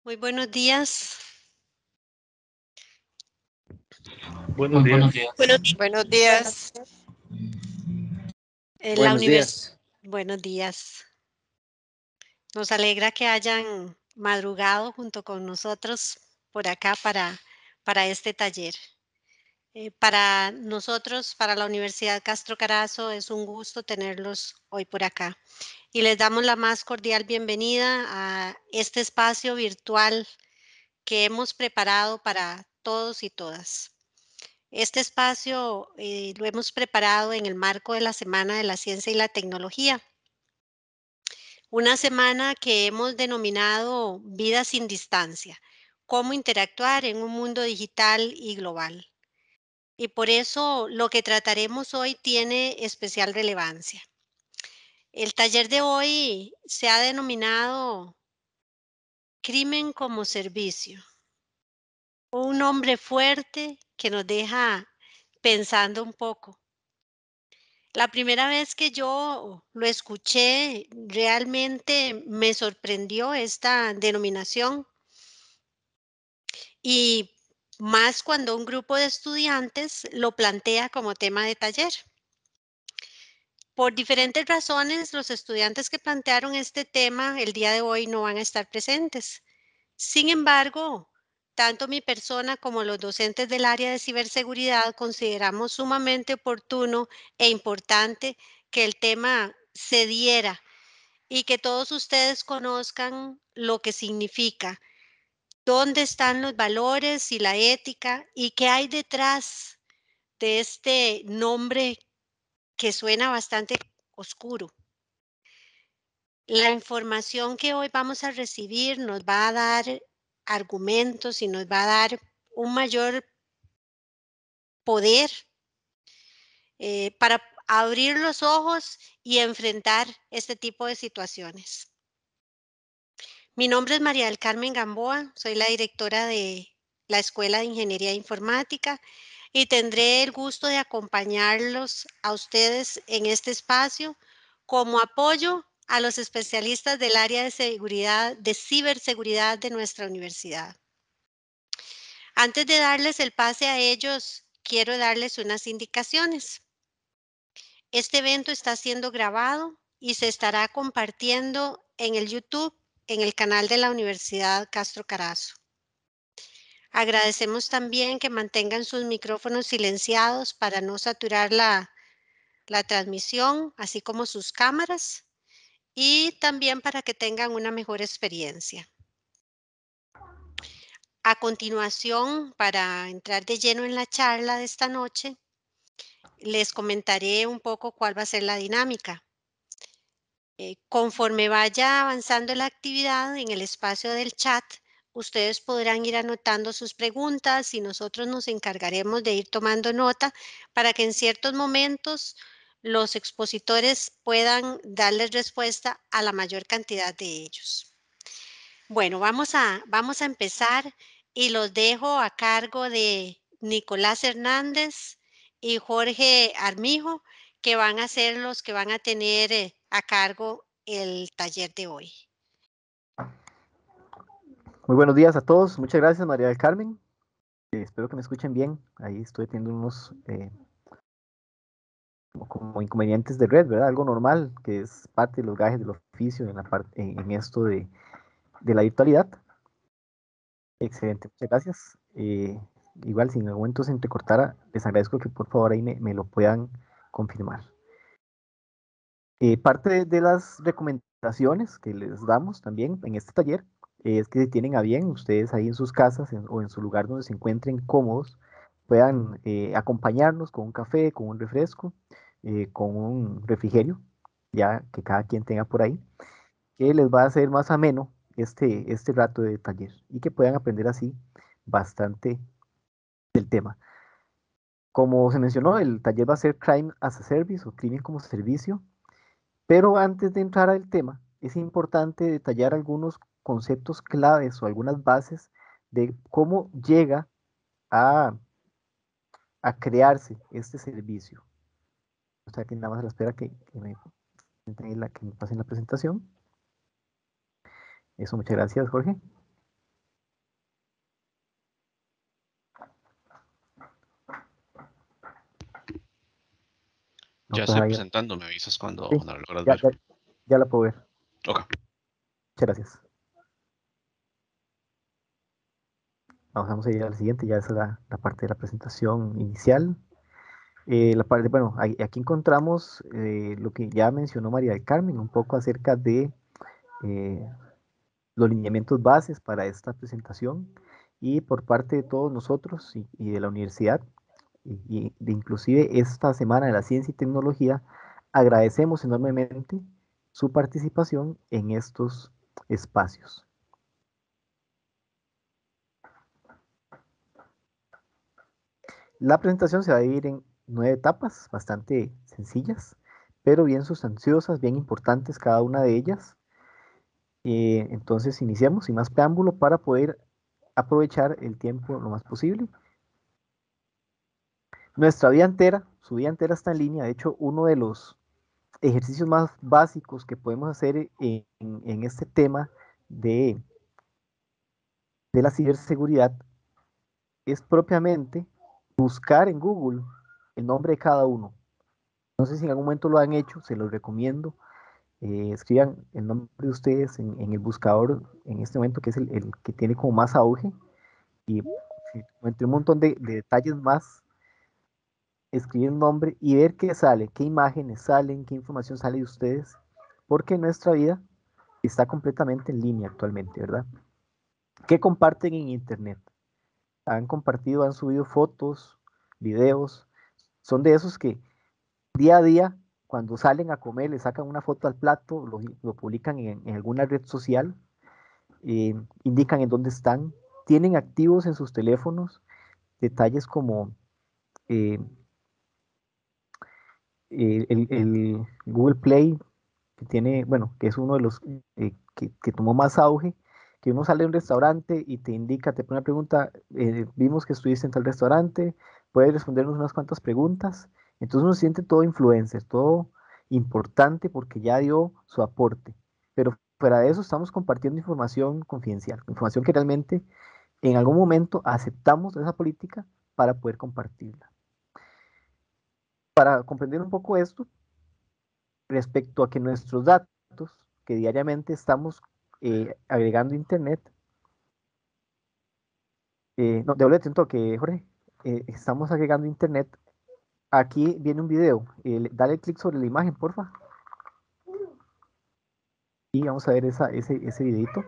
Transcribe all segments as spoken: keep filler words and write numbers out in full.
Muy buenos días. Buenos Muy buenos días. días. Buenos días. En la Buenos univers- días. Buenos días. Nos alegra que hayan madrugado junto con nosotros por acá para, para este taller. Eh, para nosotros, para la Universidad Castro Carazo, es un gusto tenerlos hoy por acá. Y les damos la más cordial bienvenida a este espacio virtual que hemos preparado para todos y todas. Este espacio eh, lo hemos preparado en el marco de la Semana de la Ciencia y la Tecnología, una semana que hemos denominado Vida sin Distancia, cómo interactuar en un mundo digital y global. Y por eso lo que trataremos hoy tiene especial relevancia. El taller de hoy se ha denominado Crimen como Servicio, un nombre fuerte que nos deja pensando un poco. La primera vez que yo lo escuché, realmente me sorprendió esta denominación y más cuando un grupo de estudiantes lo plantea como tema de taller. Por diferentes razones, los estudiantes que plantearon este tema el día de hoy no van a estar presentes. Sin embargo, tanto mi persona como los docentes del área de ciberseguridad consideramos sumamente oportuno e importante que el tema se diera y que todos ustedes conozcan lo que significa, dónde están los valores y la ética y qué hay detrás de este nombre que suena bastante oscuro. La información que hoy vamos a recibir nos va a dar argumentos y nos va a dar un mayor poder eh, para abrir los ojos y enfrentar este tipo de situaciones. Mi nombre es María del Carmen Gamboa, soy la directora de la Escuela de Ingeniería Informática y tendré el gusto de acompañarlos a ustedes en este espacio como apoyo a los especialistas del área de seguridad, de ciberseguridad de nuestra universidad. Antes de darles el pase a ellos, quiero darles unas indicaciones. Este evento está siendo grabado y se estará compartiendo en el YouTube, en el canal de la Universidad Castro Carazo. Agradecemos también que mantengan sus micrófonos silenciados para no saturar la, la transmisión, así como sus cámaras, y también para que tengan una mejor experiencia. A continuación, para entrar de lleno en la charla de esta noche, les comentaré un poco cuál va a ser la dinámica. Eh, conforme vaya avanzando la actividad en el espacio del chat, ustedes podrán ir anotando sus preguntas y nosotros nos encargaremos de ir tomando nota para que en ciertos momentos los expositores puedan darles respuesta a la mayor cantidad de ellos. Bueno, vamos a, vamos a empezar y los dejo a cargo de Nicolás Hernández y Jorge Armijo, que van a ser los que van a tener eh, a cargo el taller de hoy. Muy buenos días a todos. Muchas gracias, María del Carmen. Eh, espero que me escuchen bien. Ahí estoy teniendo unos eh, como, como inconvenientes de red, ¿verdad? Algo normal, que es parte de los gajes del oficio en, la parte, en, en esto de, de la virtualidad. Excelente, muchas gracias. Eh, igual, si en algún momento se entrecortara, les agradezco que por favor ahí me, me lo puedan confirmar. Eh, parte de, de las recomendaciones que les damos también en este taller eh, es que si tienen a bien ustedes ahí en sus casas en, o en su lugar donde se encuentren cómodos, puedan eh, acompañarnos con un café, con un refresco, eh, con un refrigerio, ya que cada quien tenga por ahí, que les va a hacer más ameno este, este rato de taller y que puedan aprender así bastante del tema. Como se mencionó, el taller va a ser Crime as a Service o crimen como servicio. Pero antes de entrar al tema, es importante detallar algunos conceptos claves o algunas bases de cómo llega a, a crearse este servicio. O sea, que nada más a la espera que, que, me, la, que me pasen la presentación. Eso, muchas gracias, Jorge. No, Ya pues estoy ahí, presentando, me avisas cuando sí, la logras ya, ver. ya, ya la puedo ver. Ok. Muchas gracias. Vamos, vamos a ir al siguiente, ya es la, la parte de la presentación inicial. Eh, la parte, bueno, ahí- aquí encontramos eh, lo que ya mencionó María del Carmen, un poco acerca de eh, los lineamientos bases para esta presentación y por parte de todos nosotros y, y de la universidad y, y de inclusive esta semana de la ciencia y tecnología, agradecemos enormemente su participación en estos espacios. La presentación se va a dividir en nueve etapas, bastante sencillas, pero bien sustanciosas, bien importantes cada una de ellas. Eh, entonces iniciamos sin más preámbulo para poder aprovechar el tiempo lo más posible. Nuestra vida entera, su vida entera está en línea. De hecho, uno de los ejercicios más básicos que podemos hacer en, en este tema de, de la ciberseguridad es propiamente buscar en Google el nombre de cada uno. No sé si en algún momento lo han hecho, se los recomiendo. Eh, escriban el nombre de ustedes en, en el buscador en este momento, que es el, el que tiene como más auge, y sí, entre un montón de, de detalles más, escribir un nombre y ver qué sale, qué imágenes salen, qué información sale de ustedes, porque nuestra vida está completamente en línea actualmente, ¿verdad? ¿Qué comparten en Internet? Han compartido, han subido fotos, videos, son de esos que día a día, cuando salen a comer, le sacan una foto al plato, lo, lo publican en, en alguna red social, eh, indican en dónde están, tienen activos en sus teléfonos detalles como eh, eh, el, el Google Play, que tiene, bueno, que es uno de los eh, que, que tomó más auge, que uno sale de un restaurante y te indica, te pone una pregunta, eh, vimos que estuviste en tal restaurante, puedes respondernos unas cuantas preguntas, entonces uno se siente todo influencer, todo importante porque ya dio su aporte, pero fuera de eso estamos compartiendo información confidencial, información que realmente en algún momento aceptamos esa política para poder compartirla. Para comprender un poco esto, respecto a que nuestros datos que diariamente estamos eh, agregando a Internet, eh, no, devuélvete un toque, Jorge, eh, estamos agregando a Internet, aquí viene un video, eh, dale clic sobre la imagen, porfa, y vamos a ver esa, ese, ese videito.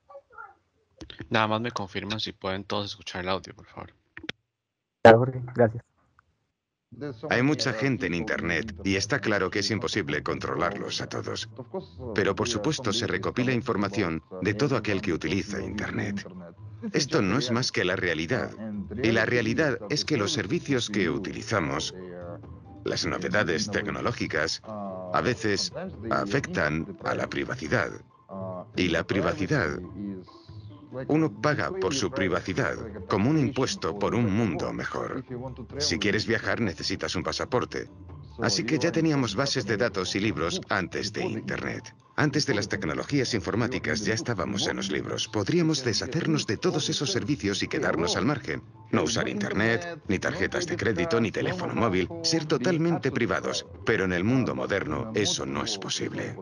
Nada más me confirman si pueden todos escuchar el audio, por favor. Claro, Jorge, gracias. Hay mucha gente en Internet y está claro que es imposible controlarlos a todos. Pero por supuesto se recopila información de todo aquel que utiliza Internet. Esto no es más que la realidad. Y la realidad es que los servicios que utilizamos, las novedades tecnológicas, a veces afectan a la privacidad. Y la privacidad, uno paga por su privacidad como un impuesto por un mundo mejor. Si quieres viajar necesitas un pasaporte. Así que ya teníamos bases de datos y libros antes de Internet. Antes de las tecnologías informáticas ya estábamos en los libros. Podríamos deshacernos de todos esos servicios y quedarnos al margen. No usar Internet, ni tarjetas de crédito, ni teléfono móvil. Ser totalmente privados. Pero en el mundo moderno eso no es posible.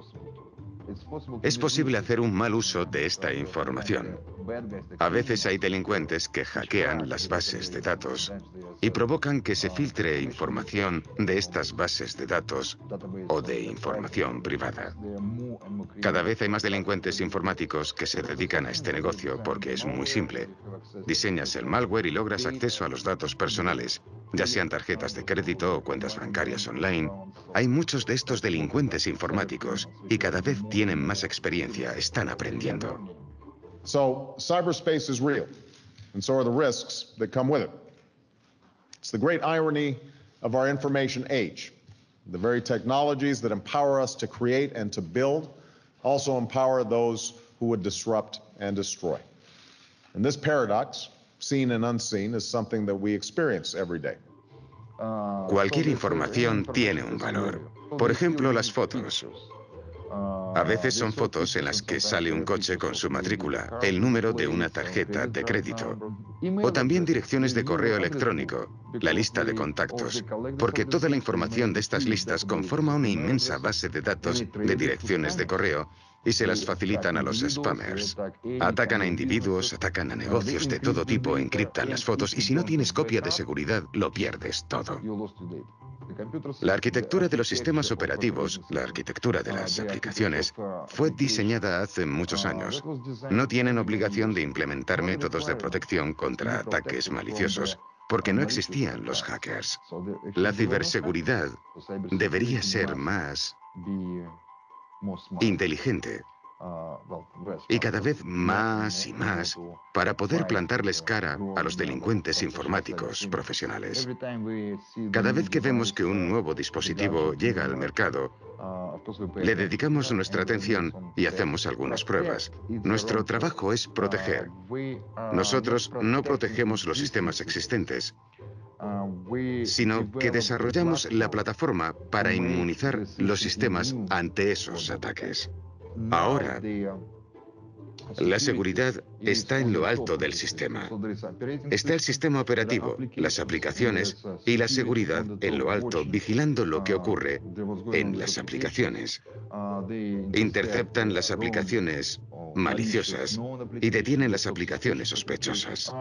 Es posible hacer un mal uso de esta información. A veces hay delincuentes que hackean las bases de datos y provocan que se filtre información de estas bases de datos o de información privada. Cada vez hay más delincuentes informáticos que se dedican a este negocio porque es muy simple. Diseñas el malware y logras acceso a los datos personales, ya sean tarjetas de crédito o cuentas bancarias online. Hay muchos de estos delincuentes informáticos y cada vez tienen más experiencia, están aprendiendo. So cyberspace is real, and so are the risks that come with it. It's the great irony of our information age. The very technologies that empower us to create and to build also empower those who would disrupt and destroy. And this paradox, seen and unseen, is something that we experience every day. Cualquier información tiene un valor. Por ejemplo, las fotos. A veces son fotos en las que sale un coche con su matrícula, el número de una tarjeta de crédito, o también direcciones de correo electrónico, la lista de contactos, porque toda la información de estas listas conforma una inmensa base de datos de direcciones de correo y se las facilitan a los spammers. Atacan a individuos, atacan a negocios de todo tipo, encriptan las fotos y si no tienes copia de seguridad, lo pierdes todo. La arquitectura de los sistemas operativos, la arquitectura de las aplicaciones, fue diseñada hace muchos años. No tienen obligación de implementar métodos de protección contra ataques maliciosos, porque no existían los hackers. La ciberseguridad debería ser más inteligente y cada vez más y más para poder plantarles cara a los delincuentes informáticos profesionales. Cada vez que vemos que un nuevo dispositivo llega al mercado, le dedicamos nuestra atención y hacemos algunas pruebas. Nuestro trabajo es proteger. Nosotros no protegemos los sistemas existentes, sino que desarrollamos la plataforma para inmunizar los sistemas ante esos ataques. Ahora, la seguridad está en lo alto del sistema. Está el sistema operativo, las aplicaciones y la seguridad en lo alto, vigilando lo que ocurre en las aplicaciones. Interceptan las aplicaciones maliciosas y detienen las aplicaciones sospechosas.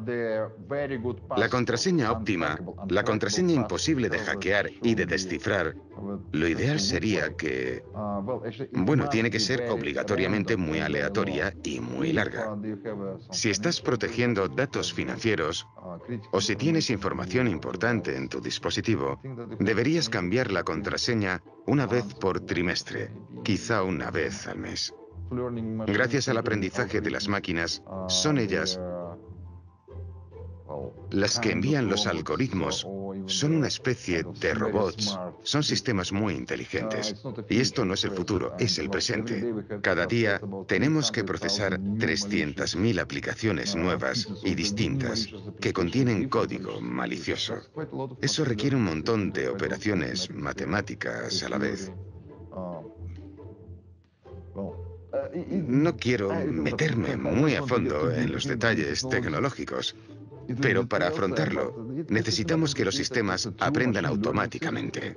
La contraseña óptima, la contraseña imposible de hackear y de descifrar, lo ideal sería que, bueno, tiene que ser obligatoriamente muy aleatoria y muy larga. Si estás protegiendo datos financieros o si tienes información importante en tu dispositivo, deberías cambiar la contraseña una vez por trimestre, quizá una vez al mes. Gracias al aprendizaje de las máquinas, son ellas las que envían los algoritmos. Son una especie de robots, son sistemas muy inteligentes. Y esto no es el futuro, es el presente. Cada día tenemos que procesar trescientas mil aplicaciones nuevas y distintas que contienen código malicioso. Eso requiere un montón de operaciones matemáticas a la vez. No quiero meterme muy a fondo en los detalles tecnológicos, pero para afrontarlo, necesitamos que los sistemas aprendan automáticamente.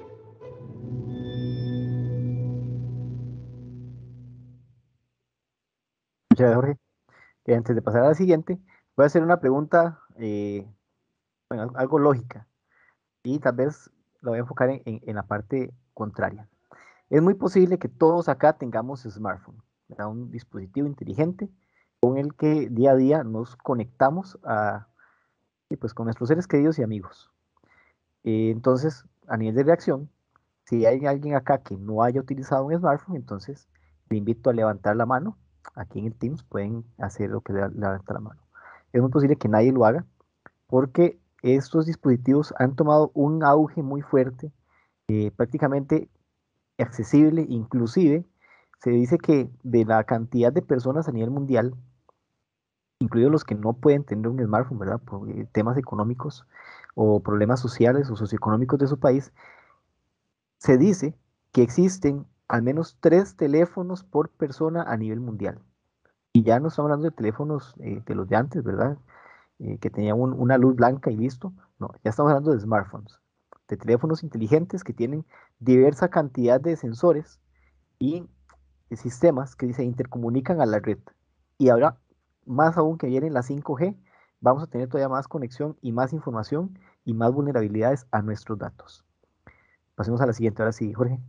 Muchas gracias, Jorge. Y antes de pasar a la siguiente, voy a hacer una pregunta, eh, bueno, algo lógica, y tal vez la voy a enfocar en, en, en la parte contraria. Es muy posible que todos acá tengamos smartphone, ¿verdad? Un dispositivo inteligente con el que día a día nos conectamos a, y pues, con nuestros seres queridos y amigos. Eh, entonces, a nivel de reacción, si hay alguien acá que no haya utilizado un smartphone, entonces le invito a levantar la mano. Aquí en el Teams pueden hacer lo que le levanta la mano. Es muy posible que nadie lo haga porque estos dispositivos han tomado un auge muy fuerte, eh, prácticamente accesible. Inclusive se dice que de la cantidad de personas a nivel mundial, incluidos los que no pueden tener un smartphone, ¿verdad? Por eh, temas económicos o problemas sociales o socioeconómicos de su país, se dice que existen al menos tres teléfonos por persona a nivel mundial. Y ya no estamos hablando de teléfonos eh, de los de antes, ¿verdad? Eh, que tenían un, una luz blanca y listo. No, ya estamos hablando de smartphones, de teléfonos inteligentes que tienen diversa cantidad de sensores y de sistemas que se intercomunican a la red. Y ahora, más aún que viene la cinco G, vamos a tener todavía más conexión y más información y más vulnerabilidades a nuestros datos. Pasemos a la siguiente, ahora sí, Jorge.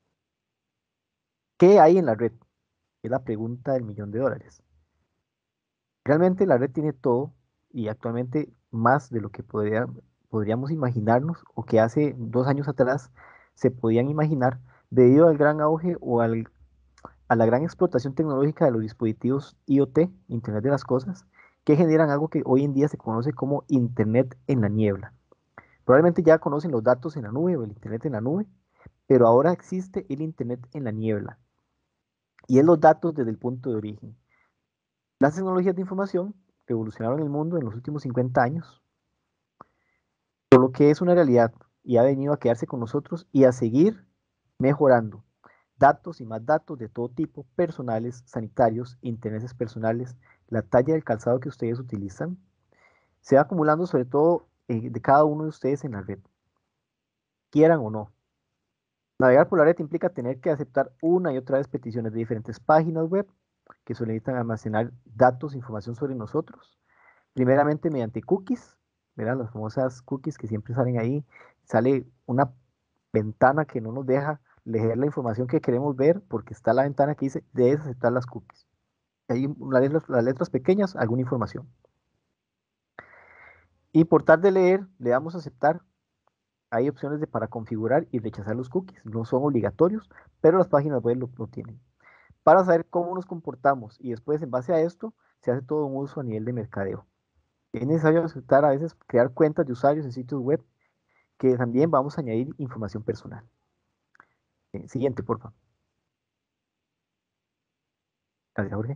¿Qué hay en la red? Es la pregunta del millón de dólares. Realmente la red tiene todo y actualmente más de lo que podría, podríamos imaginarnos o que hace dos años atrás se podían imaginar debido al gran auge o al, a la gran explotación tecnológica de los dispositivos I O T, Internet de las Cosas, que generan algo que hoy en día se conoce como Internet en la niebla. Probablemente ya conocen los datos en la nube o el Internet en la nube, pero ahora existe el Internet en la niebla. Y es los datos desde el punto de origen. Las tecnologías de información revolucionaron el mundo en los últimos cincuenta años, por lo que es una realidad y ha venido a quedarse con nosotros y a seguir mejorando. datos y más datos de todo tipo, personales, sanitarios, intereses personales, la talla del calzado que ustedes utilizan, se va acumulando sobre todo eh, de cada uno de ustedes en la red, quieran o no. Navegar por la red implica tener que aceptar una y otra vez peticiones de diferentes páginas web que solicitan almacenar datos, información sobre nosotros, primeramente mediante cookies, ¿verdad? Las famosas cookies que siempre salen ahí, sale una ventana que no nos deja leer la información que queremos ver porque está la ventana que dice debes aceptar las cookies. Hay las letras, las letras pequeñas, alguna información. Y por tal de leer, le damos a aceptar. Hay opciones de para configurar y rechazar los cookies. No son obligatorios, pero las páginas web lo, lo tienen. Para saber cómo nos comportamos y después en base a esto se hace todo un uso a nivel de mercadeo. Es necesario aceptar a veces crear cuentas de usuarios en sitios web que también vamos a añadir información personal. Eh, siguiente, por favor. Gracias, Jorge.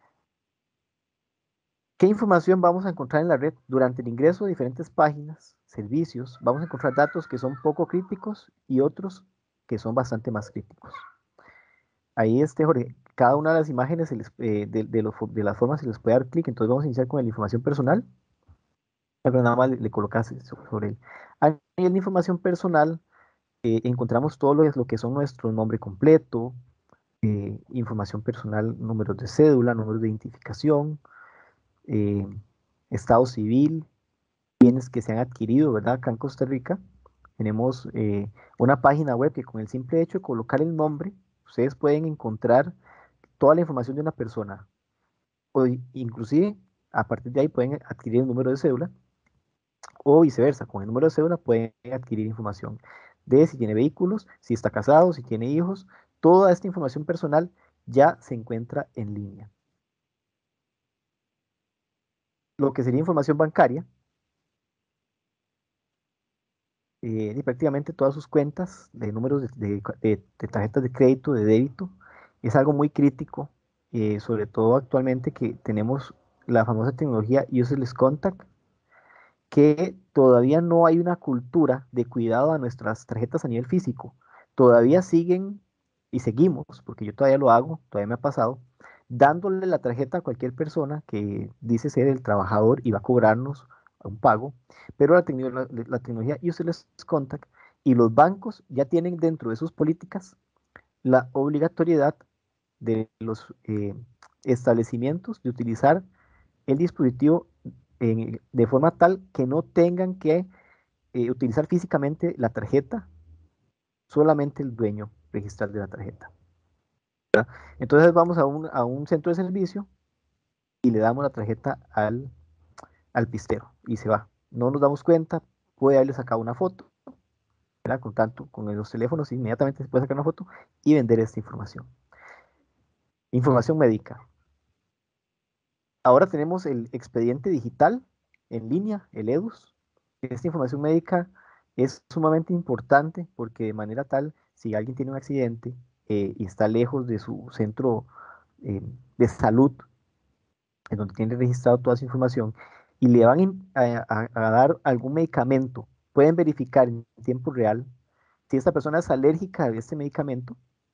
¿Qué información vamos a encontrar en la red? Durante el ingreso a diferentes páginas, servicios, vamos a encontrar datos que son poco críticos y otros que son bastante más críticos. Ahí, este, Jorge, cada una de las imágenes se les, eh, de, de, los, de las formas se les puede dar clic, entonces vamos a iniciar con la información personal. Pero nada más le, le colocas sobre, sobre él. A nivel de información personal, eh, encontramos todo lo, lo que son nuestro nombre completo, eh, información personal, números de cédula, números de identificación, eh, estado civil, bienes que se han adquirido, ¿verdad? Acá en Costa Rica tenemos eh, una página web que con el simple hecho de colocar el nombre, ustedes pueden encontrar toda la información de una persona, o inclusive a partir de ahí pueden adquirir el número de cédula, o viceversa, con el número de cédula pueden adquirir información de si tiene vehículos, si está casado, si tiene hijos, toda esta información personal ya se encuentra en línea. Lo que sería información bancaria, eh, y prácticamente todas sus cuentas de números de, de, de, de tarjetas de crédito, de débito, es algo muy crítico, eh, sobre todo actualmente que tenemos la famosa tecnología Useless Contact, que todavía no hay una cultura de cuidado a nuestras tarjetas a nivel físico. Todavía siguen y seguimos, porque yo todavía lo hago, todavía me ha pasado, dándole la tarjeta a cualquier persona que dice ser el trabajador y va a cobrarnos un pago, pero la, tecno la, la tecnología Useless Contact y los bancos ya tienen dentro de sus políticas la obligatoriedad de los eh, establecimientos de utilizar el dispositivo en, de forma tal que no tengan que eh, utilizar físicamente la tarjeta, solamente el dueño registral de la tarjeta. ¿Verdad? Entonces vamos a un, a un centro de servicio y le damos la tarjeta al, al pistero y se va. No nos damos cuenta, puede haberle sacado una foto, ¿verdad? Con tanto, con los teléfonos inmediatamente se puede sacar una foto y vender esta información. Información médica. Ahora tenemos el expediente digital en línea, el E D U S. Esta información médica es sumamente importante porque de manera tal, si alguien tiene un accidente eh, y está lejos de su centro eh, de salud, en donde tiene registrado toda su información, y le van a, a, a dar algún medicamento, pueden verificar en tiempo real si esta persona es alérgica a este medicamento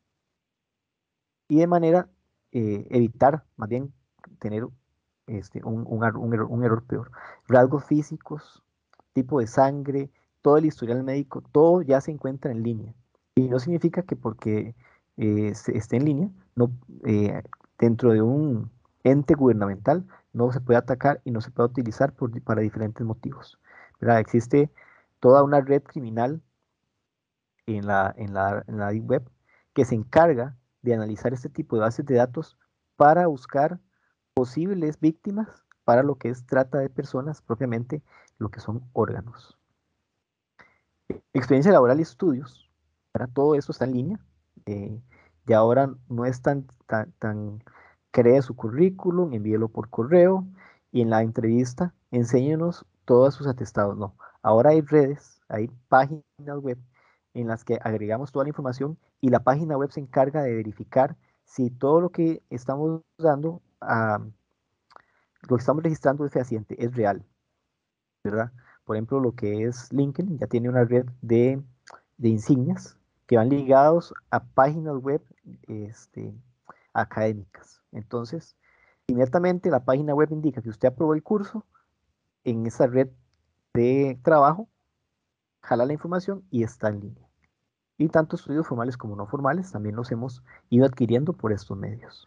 y de manera eh, evitar, más bien, tener este, un, un, un, error, un error peor. Rasgos físicos, tipo de sangre, todo el historial médico, todo ya se encuentra en línea. Y no significa que porque eh, se, esté en línea, no, eh, dentro de un ente gubernamental, no se puede atacar y no se puede utilizar por, para diferentes motivos. ¿Verdad? Existe toda una red criminal en la, en la, en la Deep Web que se encarga de analizar este tipo de bases de datos para buscar posibles víctimas para lo que es trata de personas, propiamente lo que son órganos. Experiencia laboral y estudios, para todo eso está en línea. Eh, y ahora no es tan, tan, tan, cree su currículum, envíelo por correo y en la entrevista enséñenos todos sus atestados. No, ahora hay redes, hay páginas web en las que agregamos toda la información y la página web se encarga de verificar si todo lo que estamos dando, uh, lo que estamos registrando es fehaciente, es real, ¿verdad? Por ejemplo, lo que es LinkedIn ya tiene una red de, de insignias que van ligados a páginas web este, académicas. Entonces, inmediatamente la página web indica que usted aprobó el curso en esa red de trabajo, jala la información y está en línea. Y tanto estudios formales como no formales también los hemos ido adquiriendo por estos medios.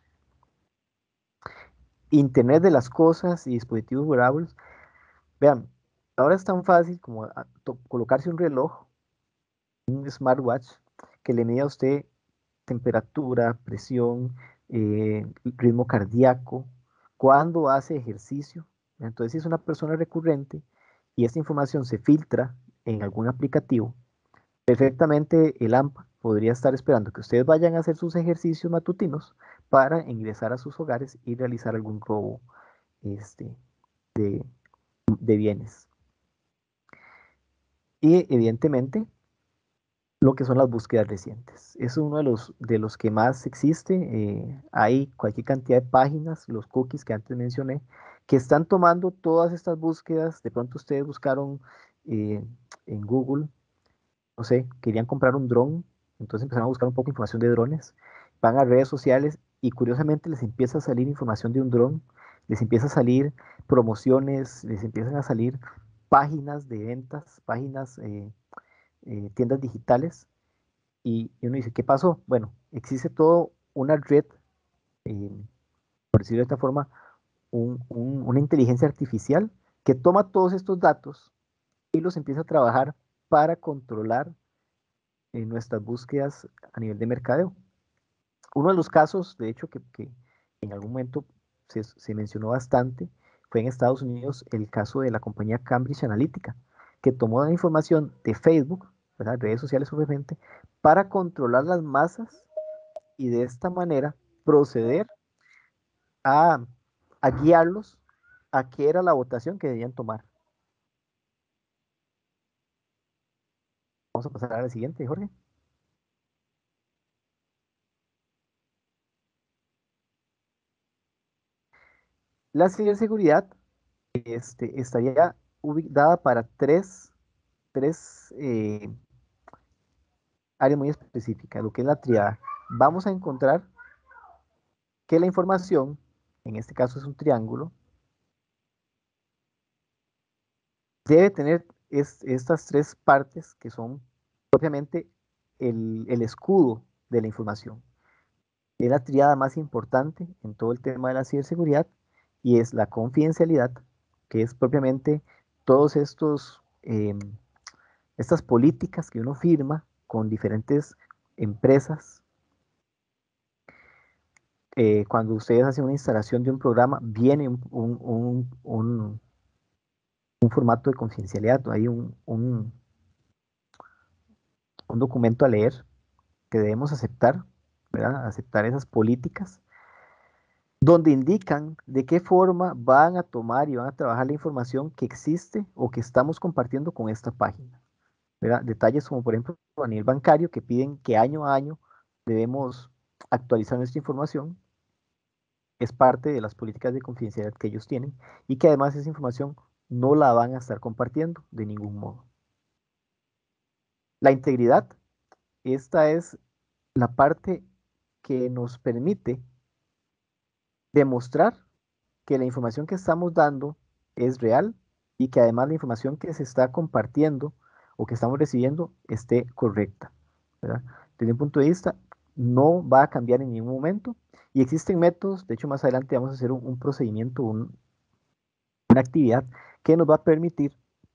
Internet de las cosas y dispositivos wearables. Vean, ahora es tan fácil como a- to- colocarse un reloj, un smartwatch, que le mida a usted temperatura, presión, eh, ritmo cardíaco, cuando hace ejercicio. Entonces, si es una persona recurrente y esta información se filtra en algún aplicativo, perfectamente el A M P podría estar esperando que ustedes vayan a hacer sus ejercicios matutinos para ingresar a sus hogares y realizar algún robo este, de, de bienes. Y evidentemente, lo que son las búsquedas recientes. Es uno de los, de los que más existe. Eh, hay cualquier cantidad de páginas, los cookies que antes mencioné, que están tomando todas estas búsquedas. De pronto ustedes buscaron eh, en Google, no sé, querían comprar un dron, entonces empezaron a buscar un poco de información de drones, van a redes sociales y curiosamente les empieza a salir información de un dron, les empieza a salir promociones, les empiezan a salir páginas de ventas, páginas, eh, eh, tiendas digitales, y, y uno dice, ¿qué pasó? Bueno, existe todo una red, eh, por decirlo de esta forma, un- un- una inteligencia artificial que toma todos estos datos y los empieza a trabajar para controlar en nuestras búsquedas a nivel de mercadeo. Uno de los casos, de hecho, que, que en algún momento se, se mencionó bastante, fue en Estados Unidos el caso de la compañía Cambridge Analytica, que tomó la información de Facebook, ¿verdad? Redes sociales obviamente, para controlar las masas y de esta manera proceder a, a guiarlos a qué era la votación que debían tomar. Vamos a pasar a la siguiente, Jorge. La ciberseguridad este, estaría ubicada para tres, tres eh, áreas muy específicas, lo que es la triada. Vamos a encontrar que la información, en este caso es un triángulo, debe tener es, estas tres partes que son propiamente el, el escudo de la información. Es la triada más importante en todo el tema de la ciberseguridad y es la confidencialidad, que es propiamente todos estos, eh, estas políticas que uno firma con diferentes empresas. Eh, cuando ustedes hacen una instalación de un programa, viene un, un, un, un, un formato de confidencialidad, hay un, un, un documento a leer que debemos aceptar, ¿verdad? Aceptar esas políticas donde indican de qué forma van a tomar y van a trabajar la información que existe o que estamos compartiendo con esta página, ¿verdad? Detalles como por ejemplo a nivel bancario que piden que año a año debemos actualizar nuestra información, es parte de las políticas de confidencialidad que ellos tienen y que además esa información no la van a estar compartiendo de ningún modo. La integridad, esta es la parte que nos permite demostrar que la información que estamos dando es real y que además la información que se está compartiendo o que estamos recibiendo esté correcta, ¿verdad? Desde un punto de vista, no va a cambiar en ningún momento y existen métodos, de hecho más adelante vamos a hacer un, un procedimiento, un, una actividad que nos va a permitir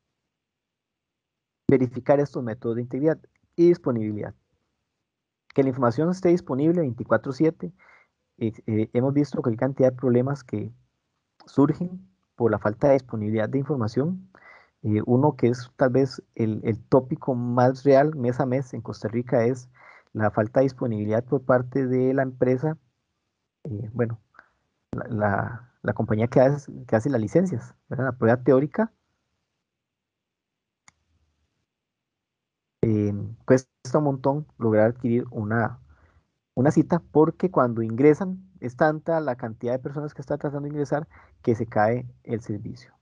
verificar estos métodos de integridad y disponibilidad. Que la información esté disponible veinticuatro siete, eh, eh, hemos visto que hay cantidad de problemas que surgen por la falta de disponibilidad de información. Eh, uno que es tal vez el, el tópico más real mes a mes en Costa Rica es la falta de disponibilidad por parte de la empresa, eh, bueno, la, la, la compañía que hace, que hace las licencias, ¿verdad? La prueba teórica eh, cuesta un montón lograr adquirir una, una cita porque cuando ingresan es tanta la cantidad de personas que están tratando de ingresar que se cae el servicio.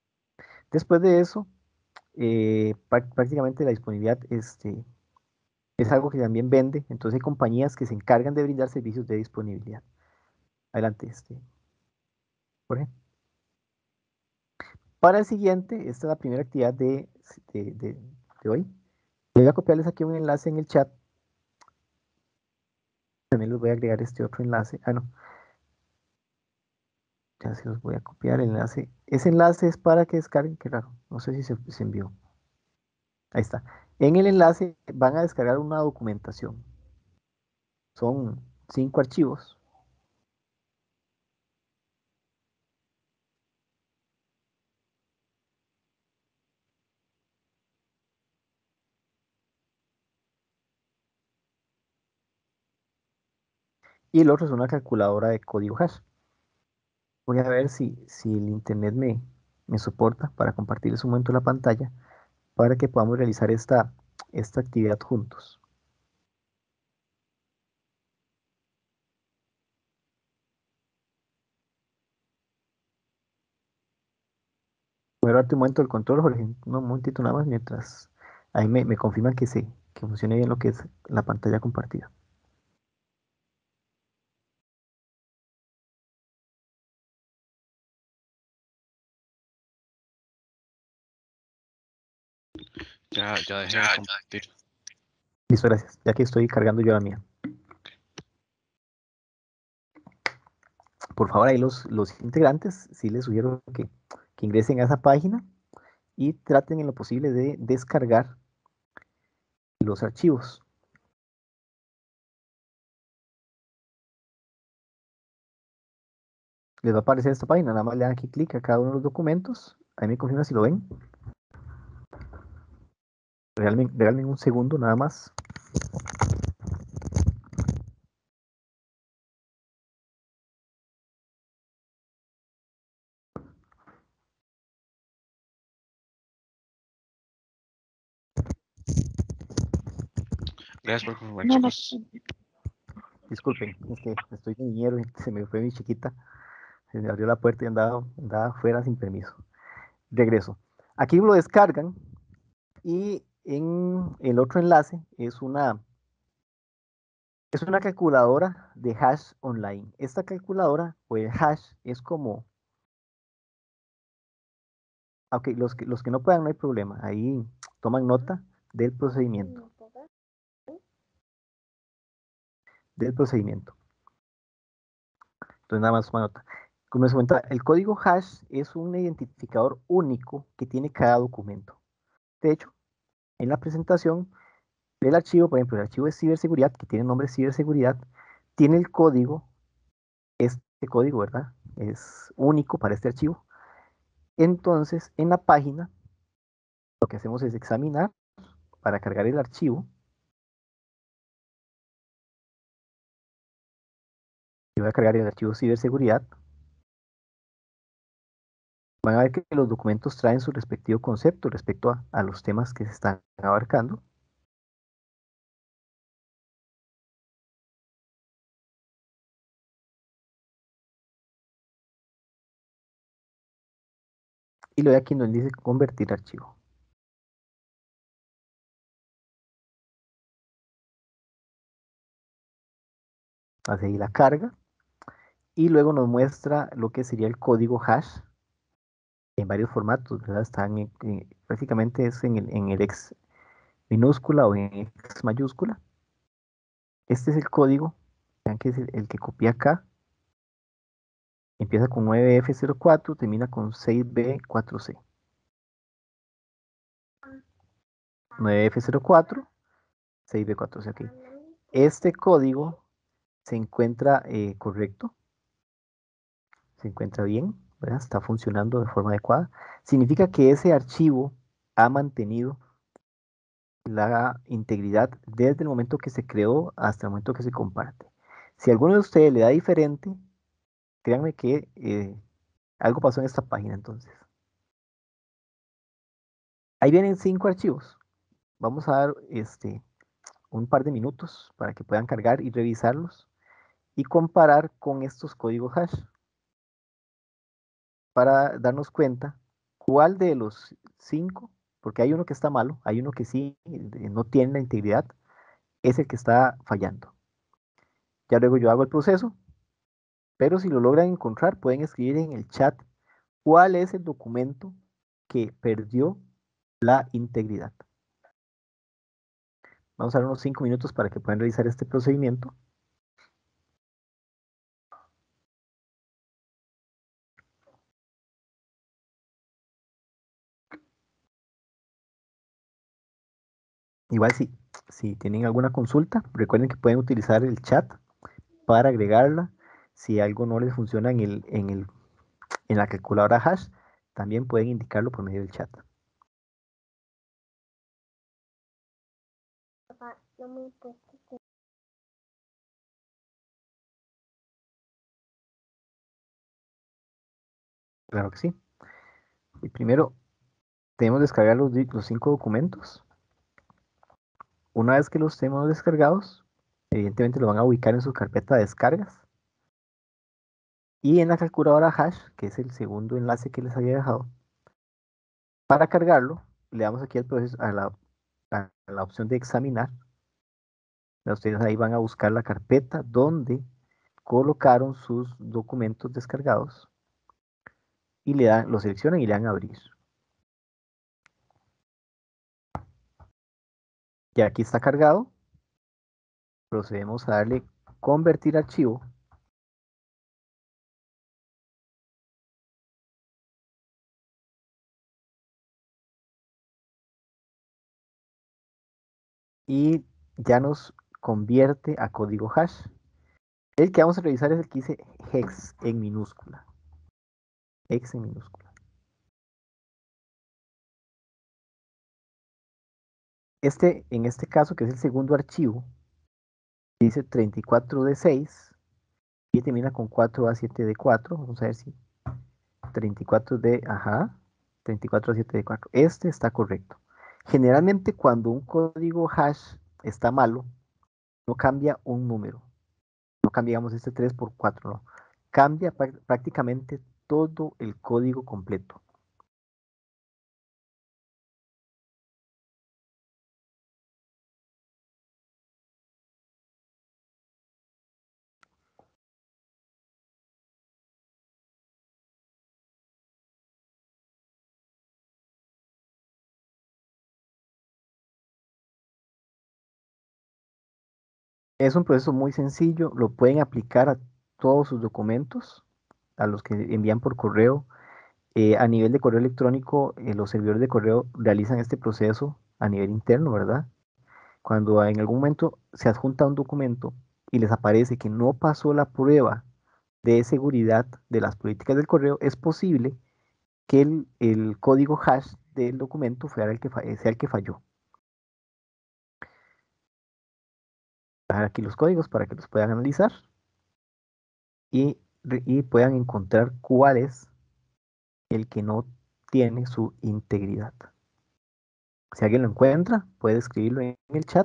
Después de eso, eh, prácticamente la disponibilidad este, Es algo que también vende, entonces hay compañías que se encargan de brindar servicios de disponibilidad. Adelante, este, Jorge. Para el siguiente, esta es la primera actividad de, de, de, de hoy. Voy a copiarles aquí un enlace en el chat. También les voy a agregar este otro enlace. Ah, no. Ya se los voy a copiar el enlace. Ese enlace es para que descarguen, qué raro. No sé si se, se envió. Ahí está. En el enlace van a descargar una documentación. Son cinco archivos. Y el otro es una calculadora de código hash. Voy a ver si, si el internet me, me soporta para compartirles un momento la pantalla para que podamos realizar esta, esta actividad juntos. Voy a darte un momento el control, Jorge, un momentito nada más mientras ahí me, me confirman que sí, que funcione bien lo que es la pantalla compartida. Ya, ya dejé de compartir. Listo, gracias. Ya que estoy cargando yo la mía. Por favor, ahí los, los integrantes, sí les sugiero que, que ingresen a esa página y traten en lo posible de descargar los archivos. Les va a aparecer esta página, nada más le dan aquí clic a cada uno de los documentos. Ahí me confirma si lo ven. Regálenme, regálenme un segundo nada más. Gracias por confirmar, chicos. Disculpen, es que estoy de niñero y se me fue mi chiquita. Se me abrió la puerta y andaba, andaba fuera sin permiso. Regreso. Aquí lo descargan y en el otro enlace es una, es una calculadora de hash online. Esta calculadora o el hash es como... Ok, los que, los que no puedan no hay problema. Ahí toman nota del procedimiento. Del procedimiento. Entonces nada más toma nota. Como les cuenta, el código hash es un identificador único que tiene cada documento. De hecho, en la presentación del archivo, por ejemplo, el archivo de ciberseguridad, que tiene nombre ciberseguridad, tiene el código, este código, ¿verdad? Es único para este archivo. Entonces, en la página, lo que hacemos es examinar para cargar el archivo. Yo voy a cargar el archivo ciberseguridad. Van a ver que los documentos traen su respectivo concepto respecto a, a los temas que se están abarcando. Y le doy aquí donde dice convertir archivo. Hace ahí la carga. Y luego nos muestra lo que sería el código hash en varios formatos, ¿verdad? Están en, en, prácticamente es en el, en el X minúscula o en X mayúscula. Este es el código, vean que es el, el que copié acá. Empieza con nueve F cero cuatro, termina con seis B cuatro C. nueve F cero cuatro, seis B cuatro C, ok. Este código se encuentra eh, correcto, se encuentra bien, ¿verdad? Está funcionando de forma adecuada. Significa que ese archivo ha mantenido la integridad desde el momento que se creó hasta el momento que se comparte. Si alguno de ustedes le da diferente, créanme que eh, algo pasó en esta página entonces. Ahí vienen cinco archivos. Vamos a dar este, un par de minutos para que puedan cargar y revisarlos y comparar con estos códigos hash para darnos cuenta cuál de los cinco, porque hay uno que está malo, hay uno que sí eh, no tiene la integridad, es el que está fallando. Ya luego yo hago el proceso, pero si lo logran encontrar, pueden escribir en el chat cuál es el documento que perdió la integridad. Vamos a dar unos cinco minutos para que puedan realizar este procedimiento. Igual si, si tienen alguna consulta, recuerden que pueden utilizar el chat para agregarla. Si algo no les funciona en, el, en, el, en la calculadora hash, también pueden indicarlo por medio del chat. Claro que sí. Y primero tenemos que descargar los, los cinco documentos. Una vez que los tenemos descargados, evidentemente lo van a ubicar en su carpeta de descargas. Y en la calculadora hash, que es el segundo enlace que les había dejado, para cargarlo, le damos aquí al proceso, a, la, a la opción de examinar. Ustedes ahí van a buscar la carpeta donde colocaron sus documentos descargados y le dan, lo seleccionan y le dan a abrir. Ya aquí está cargado. Procedemos a darle convertir archivo. Y ya nos convierte a código hash. El que vamos a revisar es el que dice hex en minúscula. Hex en minúscula. Este, en este caso, que es el segundo archivo, dice treinta y cuatro D seis y termina con cuatro A siete D cuatro. Vamos a ver si treinta y cuatro D, ajá, treinta y cuatro A siete D cuatro. Este está correcto. Generalmente cuando un código hash está malo, no cambia un número. No cambiamos este tres por cuatro, no. Cambia prácticamente todo el código completo. Es un proceso muy sencillo, lo pueden aplicar a todos sus documentos, a los que envían por correo. Eh, a nivel de correo electrónico, eh, los servidores de correo realizan este proceso a nivel interno, ¿verdad? Cuando en algún momento se adjunta un documento y les aparece que no pasó la prueba de seguridad de las políticas del correo, es posible que el, el código hash del documento fuera el que, sea el que falló. Voy a dejar aquí los códigos para que los puedan analizar y, y puedan encontrar cuál es el que no tiene su integridad. Si alguien lo encuentra, puede escribirlo en el chat.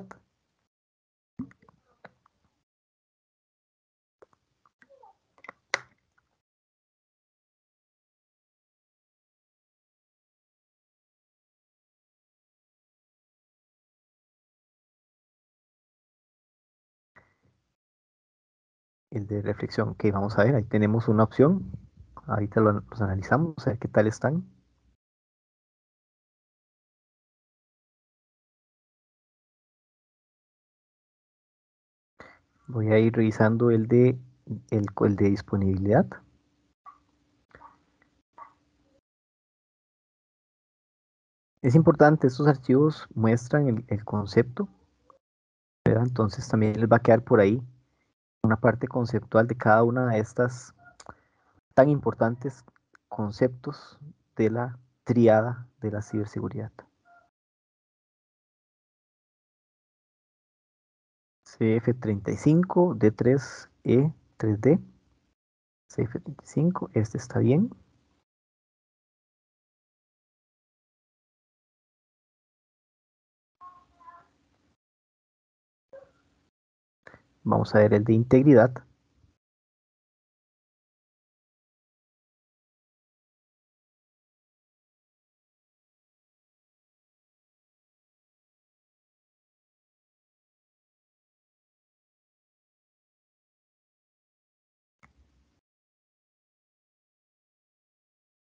El de reflexión, que vamos a ver, ahí tenemos una opción. Ahorita lo, los analizamos, a ver qué tal están. Voy a ir revisando el de, el, el de disponibilidad. Es importante, estos archivos muestran el, el concepto, ¿verdad? Entonces también les va a quedar por ahí una parte conceptual de cada una de estas tan importantes conceptos de la triada de la ciberseguridad. C F treinta y cinco, D tres E tres D, C F treinta y cinco, este está bien. Vamos a ver el de integridad.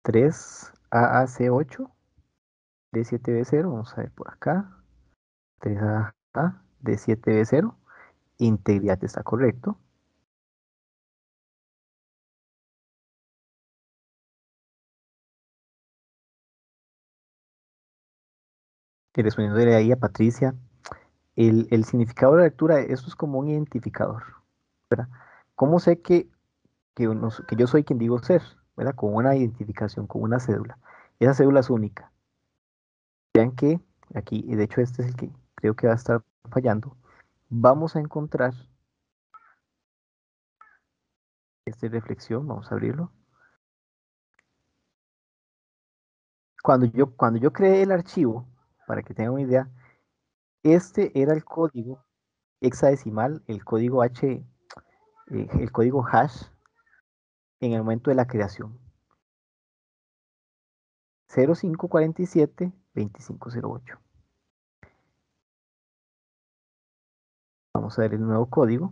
tres A A C ocho, D siete B cero, vamos a ver por acá, tres A A, D siete B cero, integridad está correcto. Y respondiéndole ahí a Patricia, el, el significado de la lectura, esto es como un identificador, ¿verdad? ¿Cómo sé que, que, uno- que yo soy quien digo ser? ¿Verdad? Con una identificación, con una cédula. Esa cédula es única. Vean que aquí, y de hecho este es el que creo que va a estar fallando, vamos a encontrar esta reflexión, vamos a abrirlo. Cuando yo, cuando yo creé el archivo, para que tengan una idea, este era el código hexadecimal, el código H, eh, el código hash en el momento de la creación. cero cinco cuatro siete, dos cinco cero ocho. Vamos a ver el nuevo código.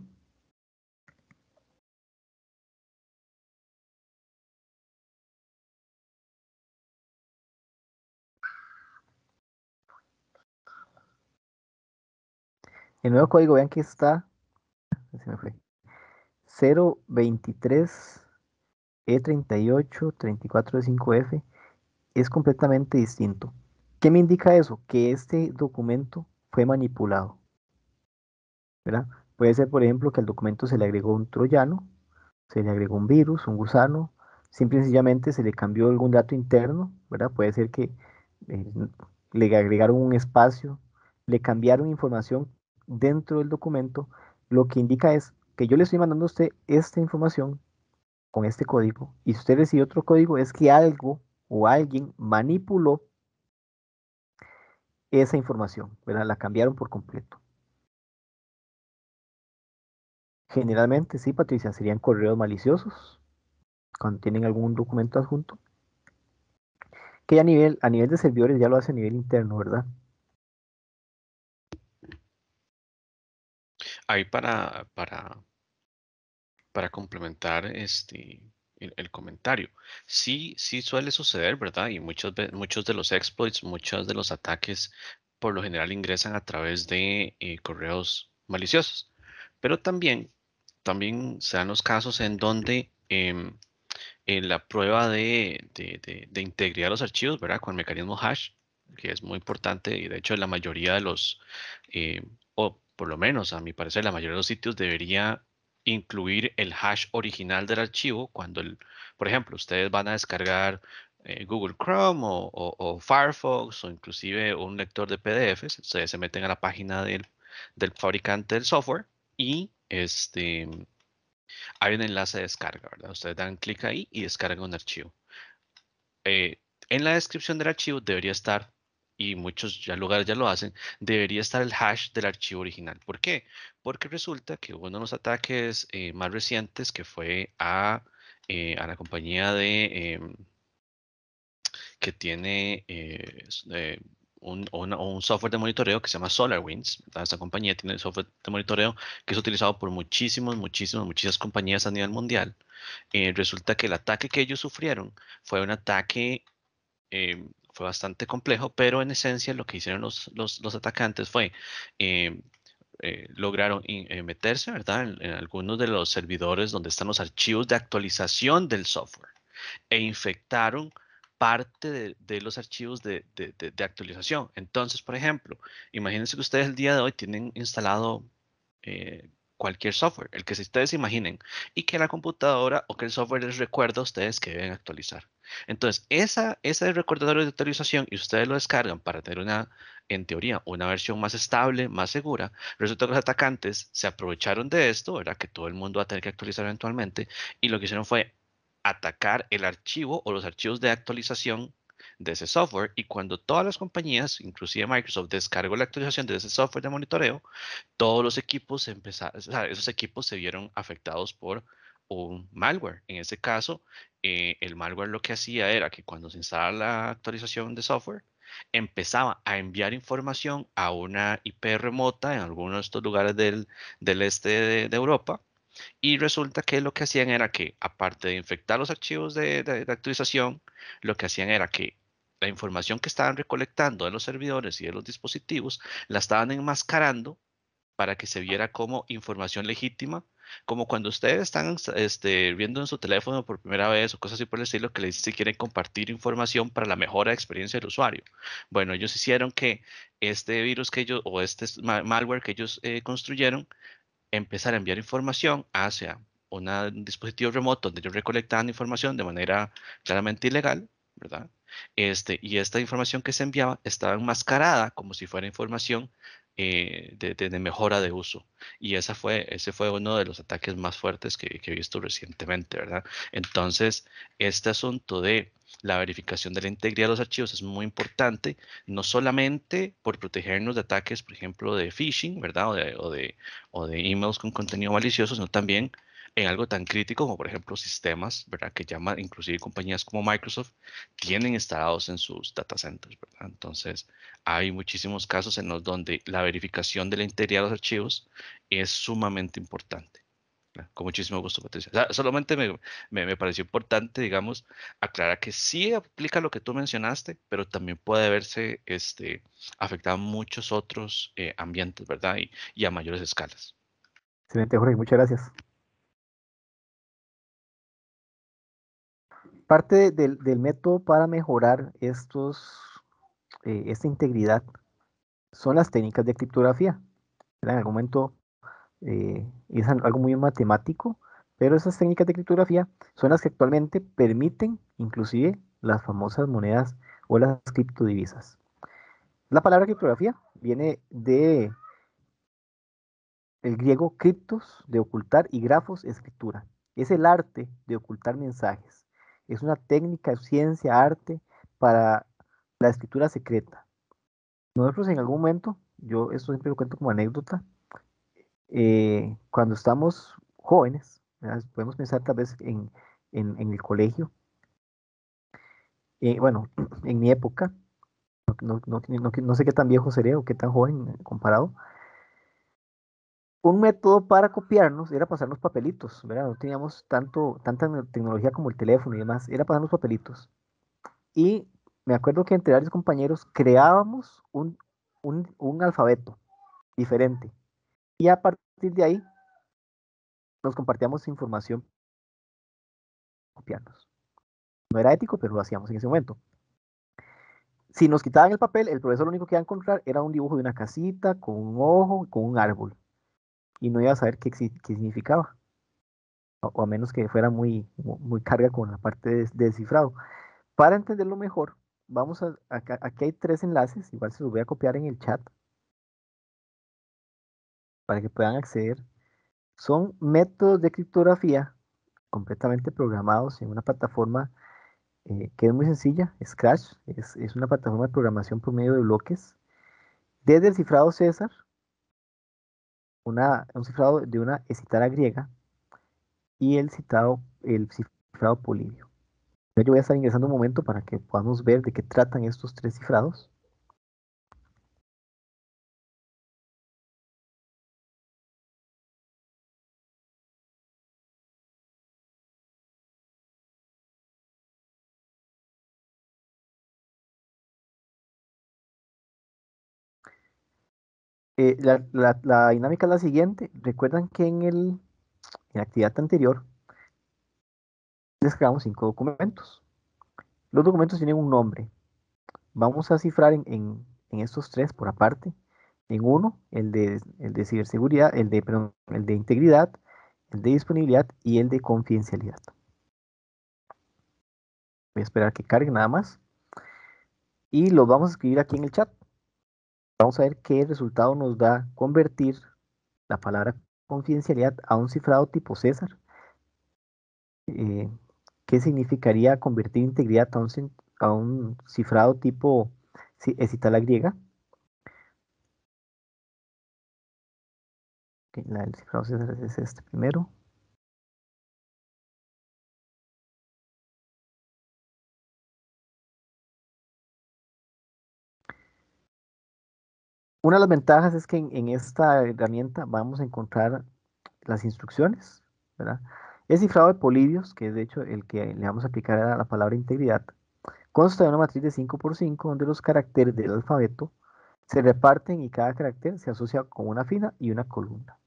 El nuevo código, vean que está, se me fue, cero veintitrés E treinta y ocho treinta y cuatro cinco F, es completamente distinto. ¿Qué me indica eso? Que este documento fue manipulado, ¿verdad? Puede ser, por ejemplo, que al documento se le agregó un troyano, se le agregó un virus, un gusano, simple y sencillamente se le cambió algún dato interno, ¿verdad? Puede ser que eh, le agregaron un espacio, le cambiaron información dentro del documento, lo que indica es que yo le estoy mandando a usted esta información con este código, y si usted recibe otro código, es que algo o alguien manipuló esa información, ¿verdad? La cambiaron por completo. Generalmente, sí, Patricia, serían correos maliciosos cuando tienen algún documento adjunto, que a nivel, a nivel de servidores ya lo hace a nivel interno, ¿verdad? Ahí para, para, para complementar este, el, el comentario. Sí, sí suele suceder, ¿verdad? Y muchos, ve- muchos de los exploits, muchos de los ataques, por lo general ingresan a través de eh, correos maliciosos. Pero también, también se dan los casos en donde em, en la prueba de, de, de- de integridad de los archivos, ¿verdad? Con el mecanismo hash, que es muy importante y de hecho la mayoría de los, eh, o por lo menos a mi parecer, la mayoría de los sitios debería incluir el hash original del archivo cuando, el, por ejemplo, ustedes van a descargar eh, Google Chrome o, o- o Firefox o inclusive un lector de P D Fs, ustedes se meten a la página del, del fabricante del software y este hay un enlace de descarga, ¿verdad? Ustedes dan clic ahí y descargan un archivo. Eh, en la descripción del archivo debería estar, y muchos ya lugares ya lo hacen, debería estar el hash del archivo original. ¿Por qué? Porque resulta que uno de los ataques eh, más recientes que fue a, eh, a la compañía de, em, que tiene eh, s- eh, un, una- un software de monitoreo que se llama SolarWinds. ¿Verdad? Esta compañía tiene software de monitoreo que es utilizado por muchísimos, muchísimas, muchísimas compañías a nivel mundial. Eh, resulta que el ataque que ellos sufrieron fue un ataque, eh, fue bastante complejo, pero en esencia lo que hicieron los, los, los atacantes fue, eh, eh, lograron in- eh, meterse, ¿verdad? En, en algunos de los servidores donde están los archivos de actualización del software e infectaron parte de, de los archivos de, de- de- de actualización. Entonces, por ejemplo, imagínense que ustedes el día de hoy tienen instalado eh, cualquier software, el que si ustedes imaginen, y que la computadora o que el software les recuerda a ustedes que deben actualizar. Entonces, esa, ese recordatorio de actualización y ustedes lo descargan para tener una, en teoría, una versión más estable, más segura. Resulta que los atacantes se aprovecharon de esto, ¿verdad? Que todo el mundo va a tener que actualizar eventualmente, y lo que hicieron fue atacar el archivo o los archivos de actualización de ese software. Y cuando todas las compañías, inclusive Microsoft, descargó la actualización de ese software de monitoreo, todos los equipos empezaron, o sea, esos equipos se vieron afectados por un malware. En ese caso, eh, el malware lo que hacía era que cuando se instalaba la actualización de software, empezaba a enviar información a una I P remota en algunos de estos lugares del, del este de, de Europa. Y resulta que lo que hacían era que, aparte de infectar los archivos de, de- de actualización, lo que hacían era que la información que estaban recolectando de los servidores y de los dispositivos la estaban enmascarando para que se viera como información legítima, como cuando ustedes están este, viendo en su teléfono por primera vez o cosas así por el estilo, que les dice que quieren compartir información para la mejora de experiencia del usuario. Bueno, ellos hicieron que este virus que ellos, o este malware que ellos eh, construyeron, empezara a enviar información hacia una- un dispositivo remoto donde ellos recolectaban información de manera claramente ilegal, ¿verdad? Este, y esta información que se enviaba estaba enmascarada como si fuera información eh, de, de- de mejora de uso. Y esa fue, ese fue uno de los ataques más fuertes que, que he visto recientemente, ¿verdad? Entonces, este asunto de la verificación de la integridad de los archivos es muy importante, no solamente por protegernos de ataques, por ejemplo, de phishing, ¿verdad? O de, o de, o de emails con contenido malicioso, sino también en algo tan crítico como, por ejemplo, sistemas, ¿verdad? Que llaman, inclusive compañías como Microsoft, tienen instalados en sus data centers, ¿verdad? Entonces, hay muchísimos casos en los donde la verificación de la integridad de los archivos es sumamente importante. ¿Verdad? Con muchísimo gusto, Patricia. O sea, solamente me, me, me pareció importante, digamos, aclarar que sí aplica lo que tú mencionaste, pero también puede verse este, afectado a muchos otros eh, ambientes, ¿verdad? Y, y a mayores escalas. Excelente, Jorge, muchas gracias. Parte del, del método para mejorar estos, eh, esta integridad son las técnicas de criptografía. ¿Verdad? En algún momento eh, es algo muy matemático, pero esas técnicas de criptografía son las que actualmente permiten inclusive las famosas monedas o las criptodivisas. La palabra criptografía viene de el griego criptos, de ocultar, y grafos, escritura. Es el arte de ocultar mensajes. Es una técnica, ciencia, arte para la escritura secreta. Nosotros en algún momento, yo esto siempre lo cuento como anécdota, eh, cuando estamos jóvenes, ¿verdad? Podemos pensar tal vez en, en, en el colegio, eh, bueno, en mi época, no, no, no, no sé qué tan viejo seré o qué tan joven eh, comparado. Un método para copiarnos era pasarnos papelitos, ¿verdad? No teníamos tanto, tanta ne- tecnología como el teléfono y demás, era pasarnos papelitos. Y me acuerdo que entre varios compañeros creábamos un, un, un alfabeto diferente. Y a partir de ahí nos compartíamos información para copiarnos. No era ético, pero lo hacíamos en ese momento. Si nos quitaban el papel, el profesor lo único que iba a encontrar era un dibujo de una casita, con un ojo, con un árbol. Y no iba a saber qué, qué significaba. O, o a menos que fuera muy, muy carga con la parte de, de descifrado. Para entenderlo mejor, vamos a, acá, aquí hay tres enlaces, igual se los voy a copiar en el chat para que puedan acceder. Son métodos de criptografía completamente programados en una plataforma eh, que es muy sencilla, Scratch, es, es una plataforma de programación por medio de bloques. Desde el cifrado César, una, un cifrado de una escitara griega y el, citado, el cifrado Polibio. Yo voy a estar ingresando un momento para que podamos ver de qué tratan estos tres cifrados. Eh, la, la, la dinámica es la siguiente. Recuerdan que en, el, en la actividad anterior descargamos cinco documentos. Los documentos tienen un nombre. Vamos a cifrar en, en, en estos tres por aparte. En uno, el de, el de ciberseguridad, el de, perdón, el de integridad, el de disponibilidad y el de confidencialidad. Voy a esperar que cargue nada más. Y los vamos a escribir aquí en el chat. Vamos a ver qué resultado nos da convertir la palabra confidencialidad a un cifrado tipo César. Eh, ¿Qué significaría convertir integridad a un, cin- a un cifrado tipo ci- escitala griega? Ok, la del cifrado César es este primero. Una de las ventajas es que en, en esta herramienta vamos a encontrar las instrucciones, ¿verdad? El cifrado de Polibios, que es de hecho el que le vamos a aplicar a la palabra integridad, Consta de una matriz de cinco por cinco donde los caracteres del alfabeto se reparten y cada carácter se asocia con una fila y una columna.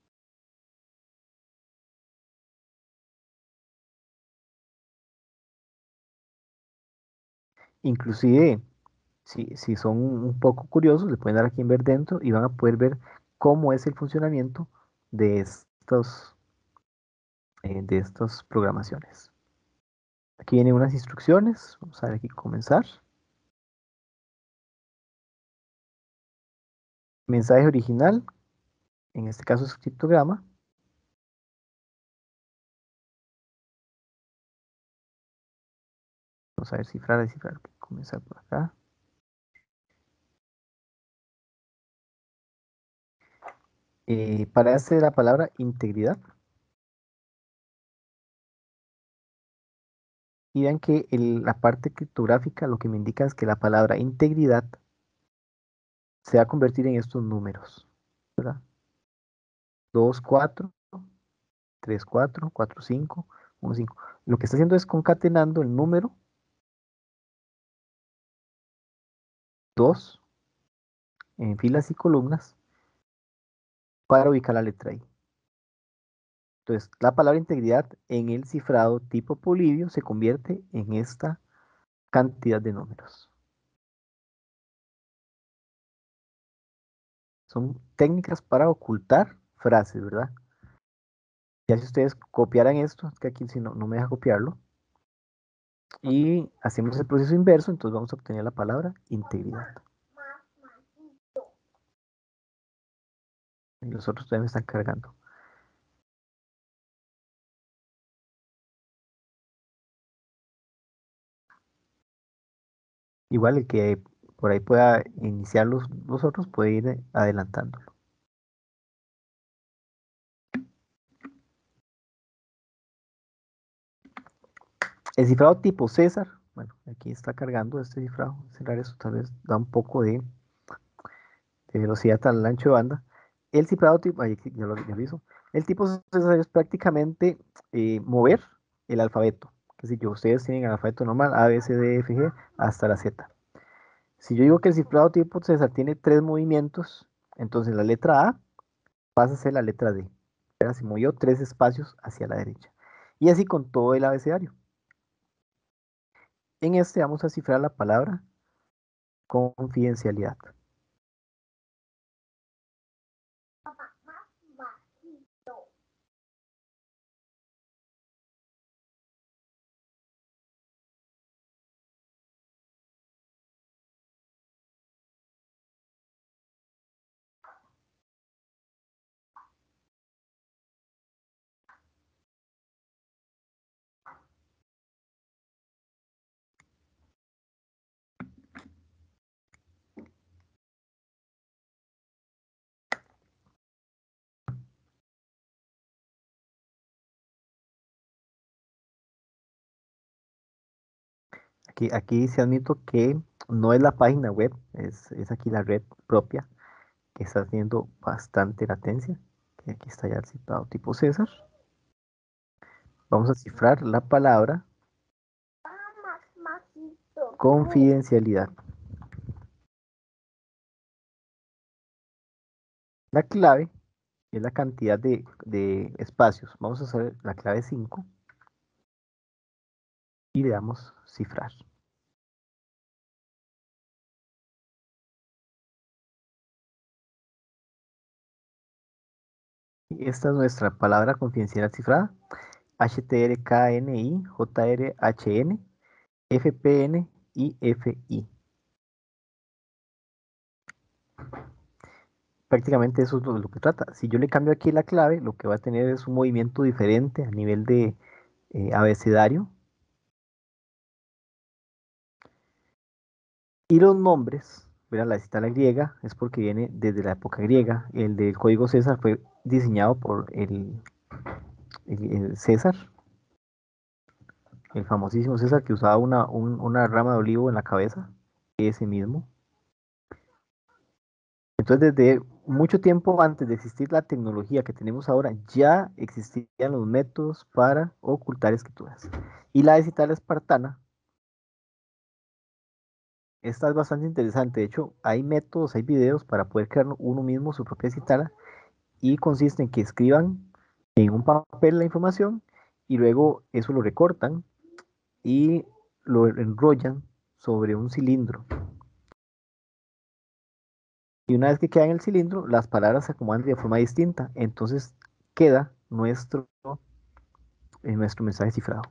Inclusive, si, si son un poco curiosos, le pueden dar aquí en ver dentro y van a poder ver cómo es el funcionamiento de estos, eh, de estas programaciones. Aquí vienen unas instrucciones. Vamos a ver aquí comenzar. Mensaje original, en este caso es criptograma. Vamos a descifrar, descifrar. Comenzar por acá. Eh, para hacer la palabra integridad. Y vean que el- la parte criptográfica lo que me indica es que la palabra integridad se va a convertir en estos números, ¿verdad? dos, cuatro, tres, cuatro, cuatro, cinco, uno, cinco. Lo que está haciendo es concatenando el número dos en filas y columnas para ubicar la letra I. Entonces, la palabra integridad en el cifrado tipo Polibio se convierte en esta cantidad de números. Son técnicas para ocultar frases, ¿verdad? Ya si ustedes copiaran esto, es que aquí si no, no me deja copiarlo, y hacemos el proceso inverso, entonces vamos a obtener la palabra integridad. Y los otros todavía me están cargando. Igual el que por ahí pueda iniciar los, los otros puede ir adelantándolo. El cifrado tipo César, bueno, aquí está cargando este cifrado. Cerrar eso tal vez da un poco de, de velocidad al ancho de banda. El cifrado tipo, ahí ya lo, ya lo hizo. El tipo César es prácticamente eh, mover el alfabeto. Que si yo, ustedes tienen el alfabeto normal, A, B, C, D, F, G, hasta la Z. Si yo digo que el cifrado tipo César tiene tres movimientos, entonces la letra A pasa a ser la letra D. ¿Verdad? Se movió tres espacios hacia la derecha. Y así con todo el abecedario. En este vamos a cifrar la palabra confidencialidad. Aquí, aquí se admito que no es la página web, es, es aquí la red propia que está teniendo bastante latencia. Que aquí está ya el cifrado tipo César. Vamos a cifrar la palabra confidencialidad. La clave es la cantidad de, de espacios. Vamos a hacer la clave cinco y le damos cifrar. Y esta es nuestra palabra confidencial cifrada. H T R K N I, J R H N, F P N y F I. Prácticamente eso es lo, lo que trata. Si yo le cambio aquí la clave, lo que va a tener es un movimiento diferente a nivel de eh, abecedario. Y los nombres, verá, la cita la griega es porque viene desde la época griega. El del código César fue diseñado por el, el, el César, el famosísimo César que usaba una, un, una rama de olivo en la cabeza, ese mismo. Entonces, desde mucho tiempo antes de existir la tecnología que tenemos ahora, ya existían los métodos para ocultar escrituras. Y la decital espartana esta es bastante interesante. De hecho, hay métodos, hay videos para poder crear uno mismo su propia citala y consiste en que escriban en un papel la información y luego eso lo recortan y lo enrollan sobre un cilindro. Y una vez que queda en el cilindro, las palabras se acomodan de forma distinta. Entonces queda nuestro, eh, nuestro mensaje cifrado.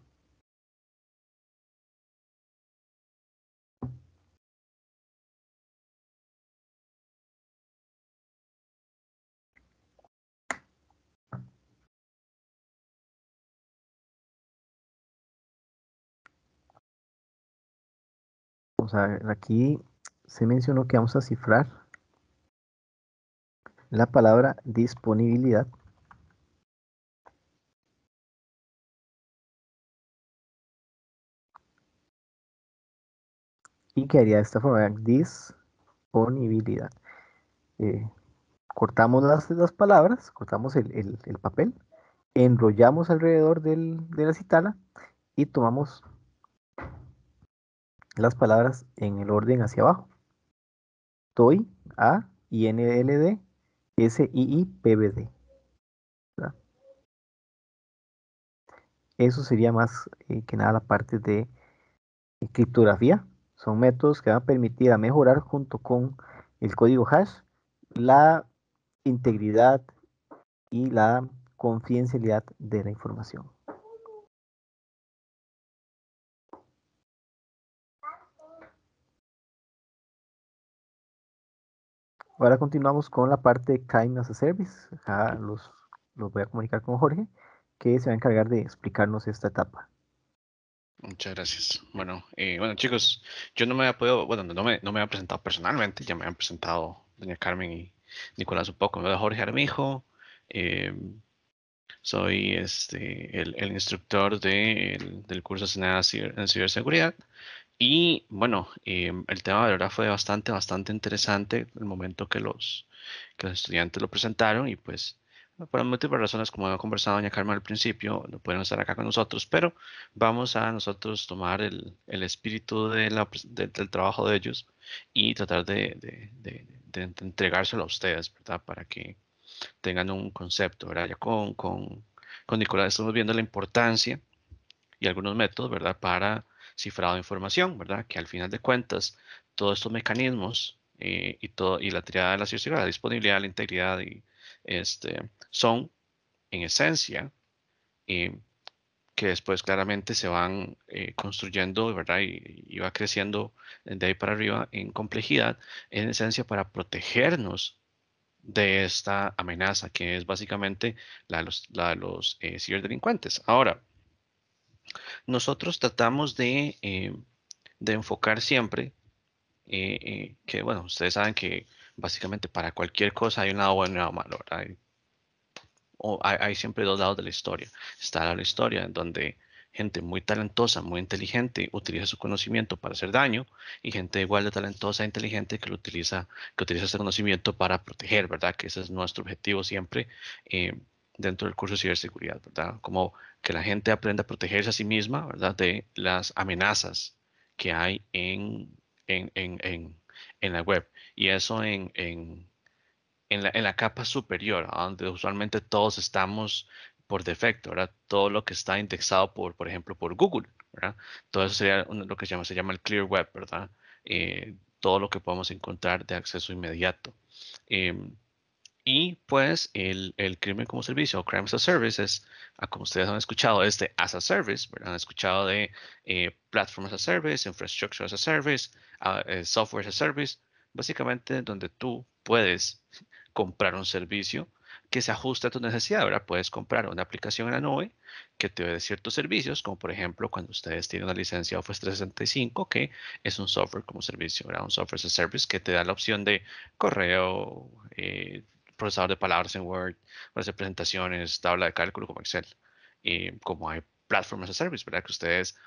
Vamos a ver, aquí se mencionó que vamos a cifrar la palabra disponibilidad. Y quedaría de esta forma, disponibilidad. Eh, cortamos las, las palabras, cortamos el, el- el papel, enrollamos alrededor del- de la citala y tomamos las palabras en el orden hacia abajo. Toy, A, I, N, L, D, S, I, I, P, B, D. ¿Verdad? Eso sería más eh, que nada la parte de criptografía. Son métodos que van a permitir a mejorar junto con el código hash la integridad y la confidencialidad de la información. Ahora continuamos con la parte de Time as a Service. Acá los, los voy a comunicar con Jorge, que se va a encargar de explicarnos esta etapa. Muchas gracias. Bueno, eh, bueno chicos, yo no me había podido, bueno, no me, no me había presentado personalmente, ya me han presentado doña Carmen y Nicolás un poco. Me llamo Jorge Armijo, eh, soy este, el, el instructor de- el- del curso Senada Ciber- en ciberseguridad. Y bueno, eh, el tema de verdad fue bastante, bastante interesante el momento que los, que los estudiantes lo presentaron y pues por múltiples razones, como había conversado doña Carmen al principio, no pueden estar acá con nosotros, pero vamos a nosotros tomar el, el espíritu de la pres- de- del trabajo de ellos y tratar de, de, de- de entregárselo a ustedes, ¿verdad? Para que tengan un concepto, ¿verdad? Ya con, con, con Nicolás estamos viendo la importancia y algunos métodos, ¿verdad? Para cifrado de información, ¿verdad? Que al final de cuentas, todos estos mecanismos eh, y, todo, y la triada de la ciberseguridad, la disponibilidad, la integridad, y, este, son en esencia eh, que después claramente se van eh, construyendo, ¿verdad? Y, y va creciendo de ahí para arriba en complejidad, en esencia para protegernos de esta amenaza, que es básicamente la de los, la de los eh, ciberdelincuentes. Ahora, nosotros tratamos de, eh, de enfocar siempre eh, eh, que, bueno, ustedes saben que básicamente para cualquier cosa hay un lado bueno y un lado malo, ¿verdad? Hay, o hay, hay siempre dos lados de la historia. Está la historia en donde gente muy talentosa, muy inteligente, utiliza su conocimiento para hacer daño y gente igual de talentosa e inteligente que lo utiliza, que utiliza ese conocimiento para proteger, ¿verdad? Que ese es nuestro objetivo siempre eh, dentro del curso de ciberseguridad, ¿verdad? Como que la gente aprenda a protegerse a sí misma, ¿verdad? De las amenazas que hay en, en, en, en, en la web. Y eso en, en en la, en la capa superior, a donde usualmente todos estamos por defecto, ¿verdad? Todo lo que está indexado por, por ejemplo, por Google, ¿verdad? Todo eso sería un- lo que se llama, se llama el clear web, ¿verdad? Eh, todo lo que podemos encontrar de acceso inmediato. Em, y pues el, el crimen como servicio o crime as a service es, ah, como ustedes han escuchado, es de as a service, ¿verdad? Han escuchado de eh, platform as a service, infrastructure as a service, ah, eh, software as a service, básicamente donde tú puedes comprar un servicio que se ajuste a tu necesidad, ¿verdad? Puedes comprar una aplicación en la nube que te dé ciertos servicios, como por ejemplo cuando ustedes tienen una licencia Office trescientos sesenta y cinco, que es un software como servicio, ¿verdad? Un software as a service que te da la opción de correo, eh, procesador de palabras en Word, para hacer presentaciones, tabla de cálculo como Excel, y como hay Platform as a Service, ¿verdad? Que ustedes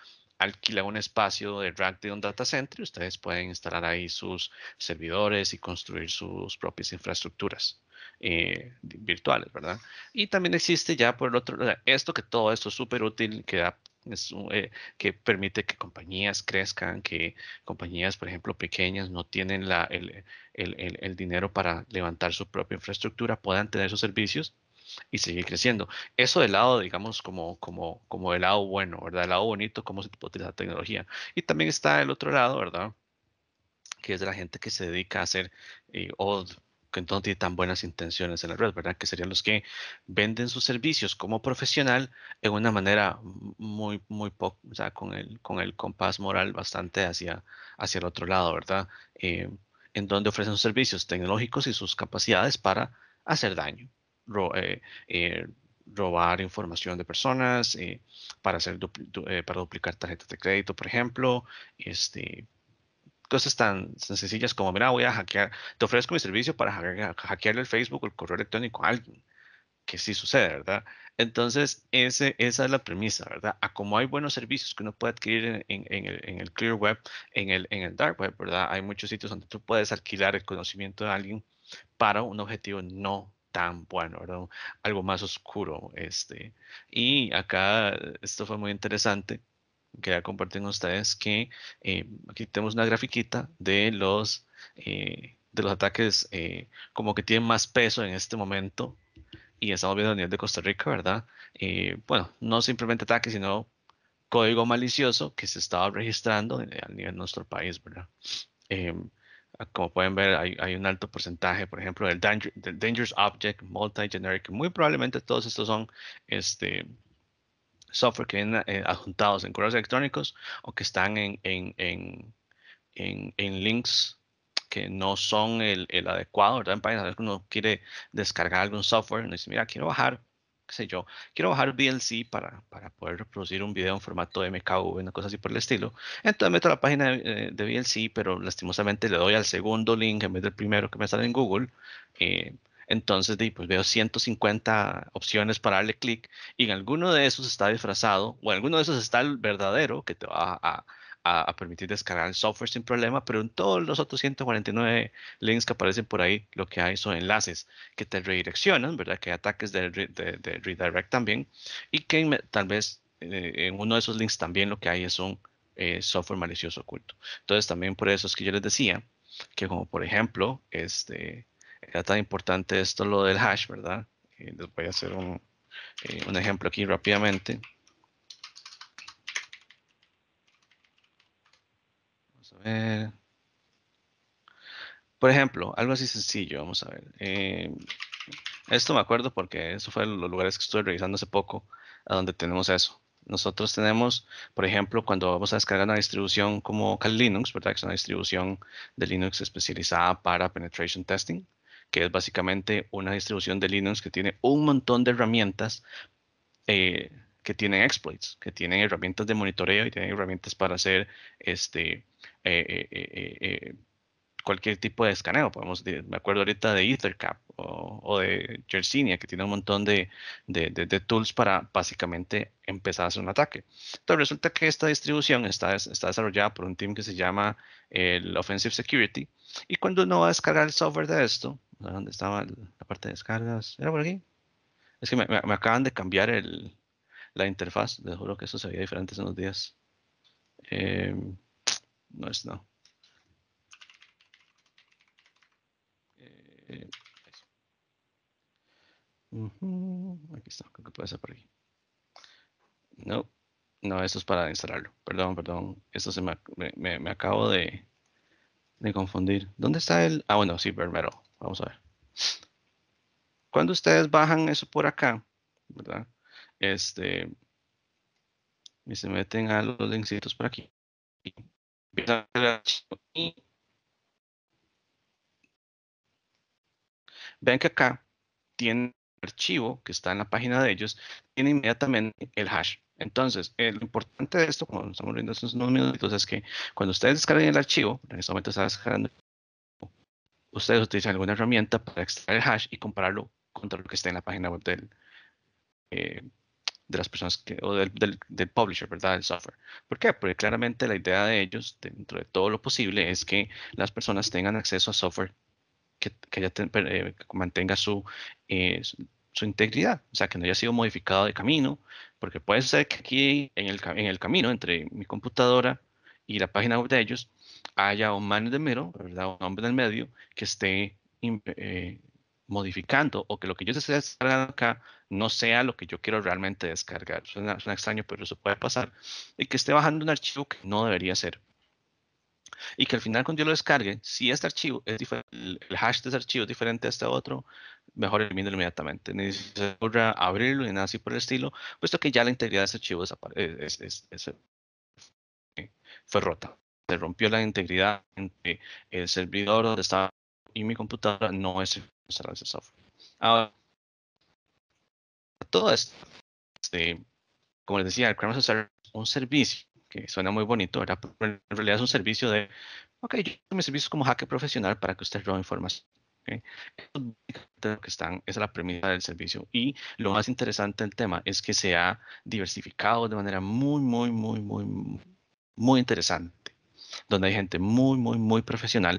alquila un espacio de rack de un data center y ustedes pueden instalar ahí sus servidores y construir sus propias infraestructuras eh, virtuales, ¿verdad? Y también existe ya por el otro lado, esto que todo esto es súper útil, que da es, eh, que permite que compañías crezcan, que compañías, por ejemplo, pequeñas no tienen la, el, el, el, el dinero para levantar su propia infraestructura, puedan tener sus servicios y seguir creciendo. Eso del lado, digamos, como, como, como del lado bueno, ¿verdad? El lado bonito, cómo se puede utilizar la tecnología. Y también está el otro lado, ¿verdad? Que es de la gente que se dedica a hacer eh, o que no tiene tan buenas intenciones en la red, ¿verdad? Que serían los que venden sus servicios como profesional en una manera muy, muy poco, o sea, con el, con el compás moral bastante hacia, hacia el otro lado, ¿verdad? Eh, en donde ofrecen sus servicios tecnológicos y sus capacidades para hacer daño, ro- eh, eh, robar información de personas, eh, para hacer dupli- du- eh, para duplicar tarjetas de crédito, por ejemplo, este, cosas tan, tan sencillas como, mira, voy a hackear, te ofrezco mi servicio para hackear- hackearle el Facebook o el correo electrónico a alguien, que sí sucede, ¿verdad? Entonces, ese, esa es la premisa, ¿verdad? A como hay buenos servicios que uno puede adquirir en, en- en el, en el Clear Web, en el, en el Dark Web, ¿verdad? Hay muchos sitios donde tú puedes alquilar el conocimiento de alguien para un objetivo no tan bueno, ¿verdad? Algo más oscuro, este. Y acá, esto fue muy interesante. Quería compartir con ustedes que eh, aquí tenemos una grafiquita de los, eh, de los ataques eh, como que tienen más peso en este momento y estamos viendo a nivel de Costa Rica, ¿verdad? Eh, bueno, no simplemente ataques, sino código malicioso que se estaba registrando eh, a nivel de nuestro país, ¿verdad? Em, Como pueden ver, hay, hay un alto porcentaje, por ejemplo, del, danger- del Dangerous Object, Multi-Generic. Muy probablemente todos estos son este, software que vienen eh, adjuntados en correos electrónicos o que están en, en, en, en, en links que no son el, el adecuado, ¿verdad? En páginas, a veces uno quiere descargar algún software, uno dice, mira, quiero bajar, qué sé yo, quiero bajar V L C para, para poder reproducir un video en formato M K V, una cosa así por el estilo. Entonces meto a la página de, eh, de V L C, pero lastimosamente le doy al segundo link en vez del primero que me sale en Google. eh, entonces, di, pues veo ciento cincuenta opciones para darle clic y en alguno de esos está disfrazado o en alguno de esos está el verdadero que te va a, a, a permitir descargar el software sin problema, pero en todos los otros ciento cuarenta y nueve links que aparecen por ahí, lo que hay son enlaces que te redireccionan, ¿verdad? Que hay ataques de, re- de- de redirect también, y que me- tal vez eh, en uno de esos links también lo que hay es un eh, software malicioso oculto. Entonces, también por eso es que yo les decía que, como por ejemplo, este, era tan importante esto, lo del hash, ¿verdad? Eh, les voy a hacer un, eh, un ejemplo aquí rápidamente. Vamos a ver. Por ejemplo, algo así sencillo, vamos a ver. Eh, esto me acuerdo porque eso fue los lugares que estuve revisando hace poco, a donde tenemos eso. Nosotros tenemos, por ejemplo, cuando vamos a descargar una distribución como Kali Linux, ¿verdad? Que es una distribución de Linux especializada para penetration testing, que es básicamente una distribución de Linux que tiene un montón de herramientas eh, que tienen exploits, que tienen herramientas de monitoreo y tienen herramientas para hacer este, eh, eh, eh, eh, cualquier tipo de escaneo. Podemos, de- me acuerdo ahorita de EtherCap o, o de Yersinia, que tiene un montón de, de- de- de tools para básicamente empezar a hacer un ataque. Entonces resulta que esta distribución está, des- está desarrollada por un team que se llama el Offensive Security. Y cuando uno va a descargar el software de esto, ¿dónde estaba el- la parte de descargas? ¿Era por aquí? Es que me, me- me acaban de cambiar el, la interfaz. Les juro que eso se veía diferente en unos días. Em, no es, no. Eh, Ujú, aquí está, creo que puede ser por aquí. No, no, esto es para instalarlo. Perdón, perdón. Esto se me, me, me- me acabo de, de confundir. ¿Dónde está el? Ah, bueno, sí, Vermero. Vamos a ver. Cuando ustedes bajan eso por acá, ¿verdad? Este, y se meten a los linksitos por aquí. Empiezan a ver el archivo y ven que acá tiene archivo que está en la página de ellos, tiene inmediatamente el hash. Entonces, eh, lo importante de esto, como estamos viendo estos unos minutitos, es que cuando ustedes descarguen el archivo, en este momento está descargando, ustedes utilizan alguna herramienta para extraer el hash y compararlo contra lo que está en la página web del, eh, de las personas que, o del, del, del publisher, ¿verdad? Del software. ¿Por qué? Porque claramente la idea de ellos, dentro de todo lo posible, es que las personas tengan acceso a software que, que ya te- eh, que mantenga su, eh, su, su integridad, o sea, que no haya sido modificado de camino, porque puede ser que aquí en el, ca- en el camino entre mi computadora y la página web de ellos haya un man in the middle, ¿verdad? Un hombre en el medio que esté im- eh, modificando o que lo que yo esté descargando acá no sea lo que yo quiero realmente descargar. Suena, suena extraño, pero eso puede pasar. Y que esté bajando un archivo que no debería ser y que al final cuando yo lo descargue, si este archivo es diferente, el el hash de ese archivo es diferente a este otro, mejor elimínalo inmediatamente. Ni se ocurra abrirlo ni nada así por el estilo, puesto que ya la integridad de ese archivo desapare- eh, es- es- es- eh, fue rota. Se rompió la integridad entre el servidor donde estaba y mi computadora, no es instalar ese software. Ahora, todo esto, este, como les decía, el Chrome as a Service es un servicio que suena muy bonito, ¿verdad? Pero en realidad es un servicio de, ok, yo tengo mi servicio como hacker profesional para que usted robe información. ¿Ok? Eso es básicamente lo que están, esa es la premisa del servicio. Y lo más interesante del tema es que se ha diversificado de manera muy, muy, muy, muy, muy interesante, donde hay gente muy, muy, muy profesional,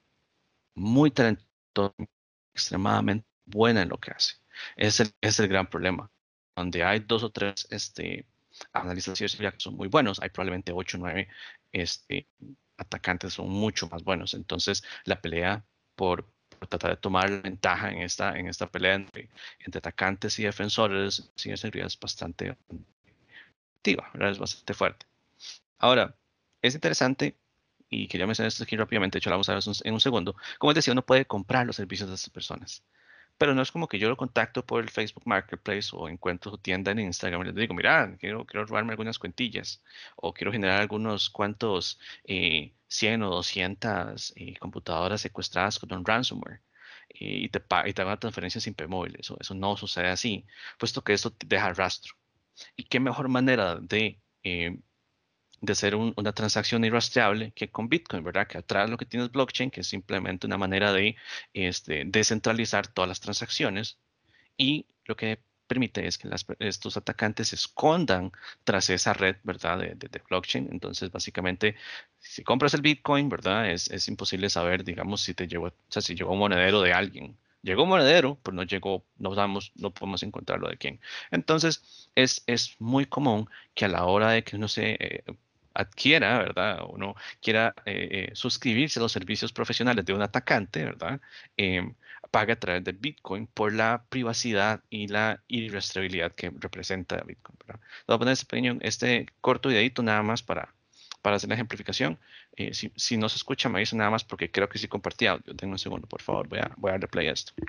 muy talentosa, extremadamente buena en lo que hace. Ese es el, es el gran problema. Donde hay dos o tres este, analistas de ciberseguridad que son muy buenos, hay probablemente ocho o nueve este, atacantes son mucho más buenos. Entonces, la pelea por, por tratar de tomar la ventaja en esta, en esta pelea entre, entre atacantes y defensores de ciberseguridad es bastante activa, ¿verdad? Es bastante fuerte. Ahora, es interesante, y quería mencionar esto aquí rápidamente, de hecho, lo vamos a ver en un segundo. Como les decía, uno puede comprar los servicios de estas personas. Pero no es como que yo lo contacto por el Facebook Marketplace o encuentro su tienda en Instagram y les digo, mira, quiero, quiero robarme algunas cuentillas o quiero generar algunos cuantos eh, cien o doscientas eh, computadoras secuestradas con un ransomware eh, y te, pa- y te hago una transferencia sin P móvil. Eso, eso no sucede así, puesto que eso te deja rastro. ¿Y qué mejor manera de eh, de ser un- una transacción irrastreable que con Bitcoin, ¿verdad? Que atrás lo que tiene es blockchain, que es simplemente una manera de este, descentralizar todas las transacciones y lo que permite es que las estos atacantes se escondan tras esa red, ¿verdad? De, de- de blockchain. Entonces, básicamente, si compras el Bitcoin, ¿verdad? Es, es imposible saber, digamos, si te llegó, o sea, si llegó un monedero de alguien. Llegó un monedero, pero no llegó, no sabemos, no podemos encontrarlo de quién. Entonces, es, es muy común que a la hora de que uno se eh, adquiera, ¿verdad? Uno quiera eh, eh, suscribirse a los servicios profesionales de un atacante, ¿verdad? Em, paga a través de Bitcoin por la privacidad y la irrastreabilidad que representa Bitcoin, ¿verdad? Voy a poner este pequeño, este corto videito nada más para, para hacer la ejemplificación. Eh, si, si no se escucha, me dice nada más porque creo que sí compartí audio. Denme un segundo, por favor. Voy a, voy a darle play a esto.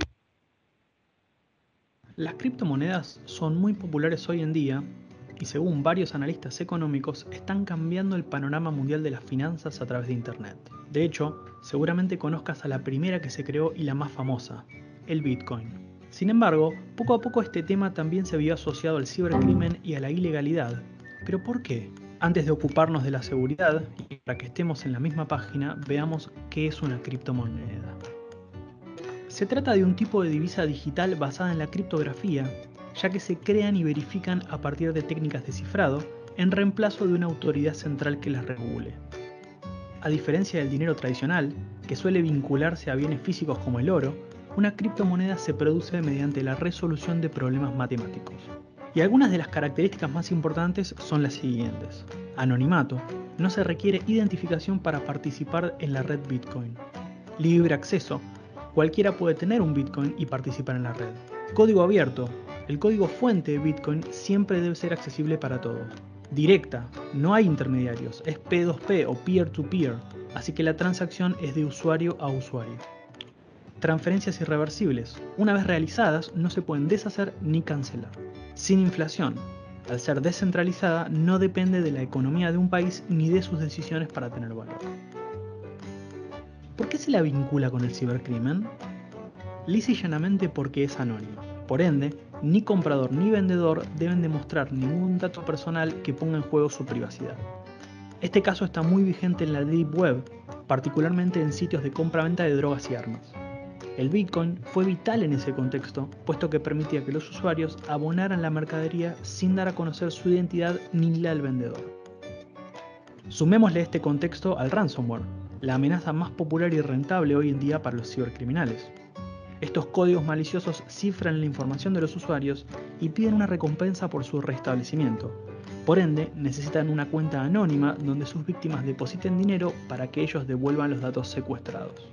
Las criptomonedas son muy populares hoy en día y según varios analistas económicos están cambiando el panorama mundial de las finanzas a través de Internet. De hecho, seguramente conozcas a la primera que se creó y la más famosa, el Bitcoin. Sin embargo, poco a poco este tema también se vio asociado al cibercrimen y a la ilegalidad. ¿Pero por qué? Antes de ocuparnos de la seguridad, y para que estemos en la misma página, veamos qué es una criptomoneda. Se trata de un tipo de divisa digital basada en la criptografía, ya que se crean y verifican a partir de técnicas de cifrado en reemplazo de una autoridad central que las regule. A diferencia del dinero tradicional, que suele vincularse a bienes físicos como el oro, una criptomoneda se produce mediante la resolución de problemas matemáticos. Y algunas de las características más importantes son las siguientes. Anonimato. No se requiere identificación para participar en la red Bitcoin. Libre acceso. Cualquiera puede tener un Bitcoin y participar en la red. Código abierto. El código fuente de Bitcoin siempre debe ser accesible para todos. Directa. No hay intermediarios. Es P dos P o peer-to-peer. Así que la transacción es de usuario a usuario. Transferencias irreversibles. Una vez realizadas, no se pueden deshacer ni cancelar. Sin inflación. Al ser descentralizada, no depende de la economía de un país ni de sus decisiones para tener valor. ¿Por qué se la vincula con el cibercrimen? Lisa y llanamente porque es anónima. Por ende, ni comprador ni vendedor deben demostrar ningún dato personal que ponga en juego su privacidad. Este caso está muy vigente en la Deep Web, particularmente en sitios de compra-venta de drogas y armas. El Bitcoin fue vital en ese contexto, puesto que permitía que los usuarios abonaran la mercadería sin dar a conocer su identidad ni la del vendedor. Sumémosle este contexto al ransomware, la amenaza más popular y rentable hoy en día para los cibercriminales. Estos códigos maliciosos cifran la información de los usuarios y piden una recompensa por su restablecimiento. Por ende, necesitan una cuenta anónima donde sus víctimas depositen dinero para que ellos devuelvan los datos secuestrados.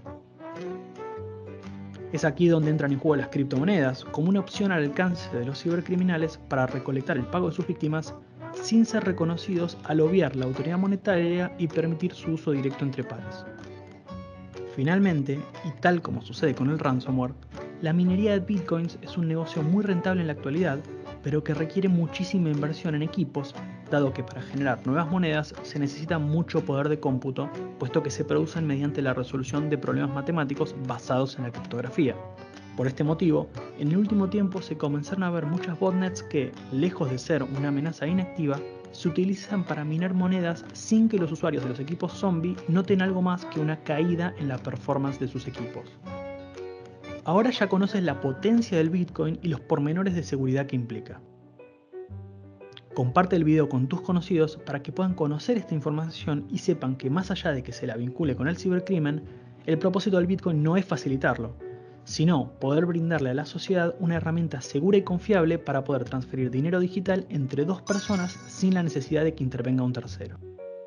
Es aquí donde entran en juego las criptomonedas como una opción al alcance de los cibercriminales para recolectar el pago de sus víctimas sin ser reconocidos al obviar la autoridad monetaria y permitir su uso directo entre pares. Finalmente, y tal como sucede con el ransomware, la minería de bitcoins es un negocio muy rentable en la actualidad, pero que requiere muchísima inversión en equipos, dado que para generar nuevas monedas se necesita mucho poder de cómputo, puesto que se producen mediante la resolución de problemas matemáticos basados en la criptografía. Por este motivo, en el último tiempo se comenzaron a ver muchas botnets que, lejos de ser una amenaza inactiva, se utilizan para minar monedas sin que los usuarios de los equipos zombie noten algo más que una caída en la performance de sus equipos. Ahora ya conoces la potencia del Bitcoin y los pormenores de seguridad que implica. Comparte el video con tus conocidos para que puedan conocer esta información y sepan que más allá de que se la vincule con el cibercrimen, el propósito del Bitcoin no es facilitarlo, sino poder brindarle a la sociedad una herramienta segura y confiable para poder transferir dinero digital entre dos personas sin la necesidad de que intervenga un tercero.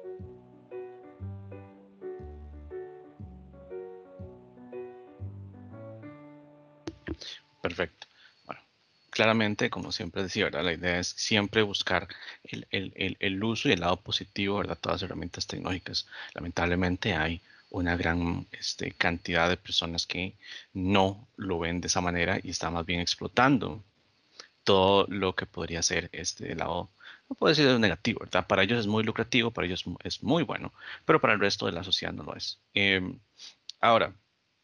Perfecto. Bueno, claramente, como siempre decía, ¿verdad? La idea es siempre buscar el, el, el, el uso y el lado positivo, ¿verdad? Todas las herramientas tecnológicas. Lamentablemente hay una gran este, cantidad de personas que no lo ven de esa manera y están más bien explotando todo lo que podría ser este lado, no puedo decir negativo, ¿verdad? Para ellos es muy lucrativo, para ellos es muy bueno, pero para el resto de la sociedad no lo es. Eh, ahora,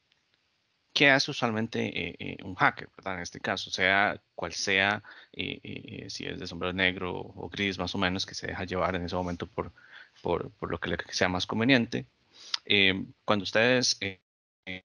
¿qué hace usualmente eh, eh, un hacker, ¿verdad? En este caso, sea cual sea, eh, eh, si es de sombrero negro o gris más o menos, que se deja llevar en ese momento por, por, por lo que le sea más conveniente. Eh, cuando ustedes eh, eh,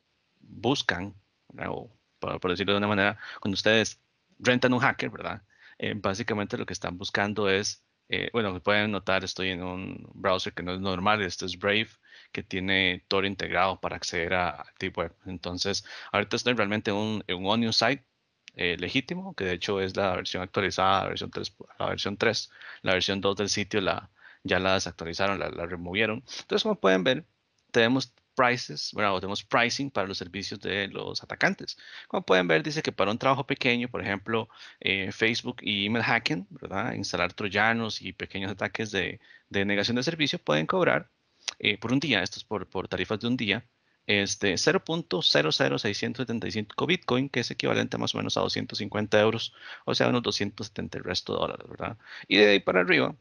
buscan, ¿verdad? O por, por decirlo de una manera, cuando ustedes rentan un hacker, ¿verdad? Eh, básicamente lo que están buscando es, eh, bueno, pueden notar, estoy en un browser que no es normal, este es Brave, que tiene Tor integrado para acceder a Deep Web. Entonces, ahorita estoy realmente en un, en un Onion site eh, legítimo, que de hecho es la versión actualizada, la versión tres, la versión tres, la versión dos del sitio la, ya la desactualizaron, la, la removieron. Entonces, como pueden ver, tenemos prices, bueno, tenemos pricing para los servicios de los atacantes. Como pueden ver, dice que para un trabajo pequeño, por ejemplo, eh, Facebook y email hacking, ¿verdad? Instalar troyanos y pequeños ataques de, de negación de servicio pueden cobrar eh, por un día, esto es por, por tarifas de un día, este cero punto cero cero seiscientos setenta y cinco Bitcoin, que es equivalente más o menos a doscientos cincuenta euros, o sea, unos doscientos setenta el resto de dólares, ¿verdad? Y de ahí para arriba,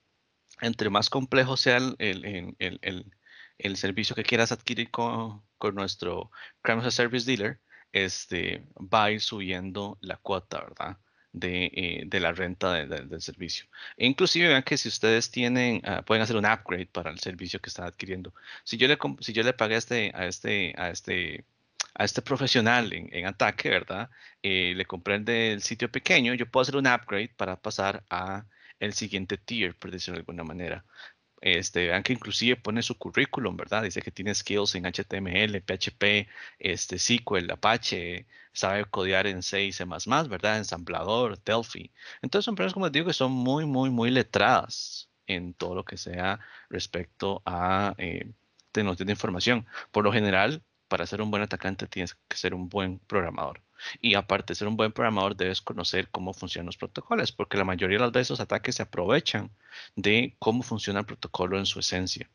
entre más complejo sea el, el, el, el, el- el servicio que quieras adquirir con, con nuestro Crime as a Service Dealer, este, va a ir subiendo la cuota, ¿verdad? De, eh, de la renta de- de- del servicio. E inclusive vean que si ustedes tienen, ah, pueden hacer un upgrade para el servicio que están adquiriendo. Si yo le, comp- si yo le pagué a este, a este, a este, a este profesional en, en ataque, ¿verdad? Eh, le compré el del sitio pequeño, yo puedo hacer un upgrade para pasar a el siguiente tier, por decirlo de alguna manera. Este, vean que inclusive pone su currículum, ¿verdad? Dice que tiene skills en H T M L, P H P, este, S Q L, Apache, sabe codear en C y C++, ¿verdad? Ensamblador, Delphi. Entonces son personas, como les digo, que son muy, muy, muy letradas en todo lo que sea respecto a eh, tecnologías de información. Por lo general, para ser un buen atacante tienes que ser un buen programador. Y aparte de ser un buen programador, debes conocer cómo funcionan los protocolos, porque la mayoría de las veces los ataques se aprovechan de cómo funciona el protocolo en su esencia.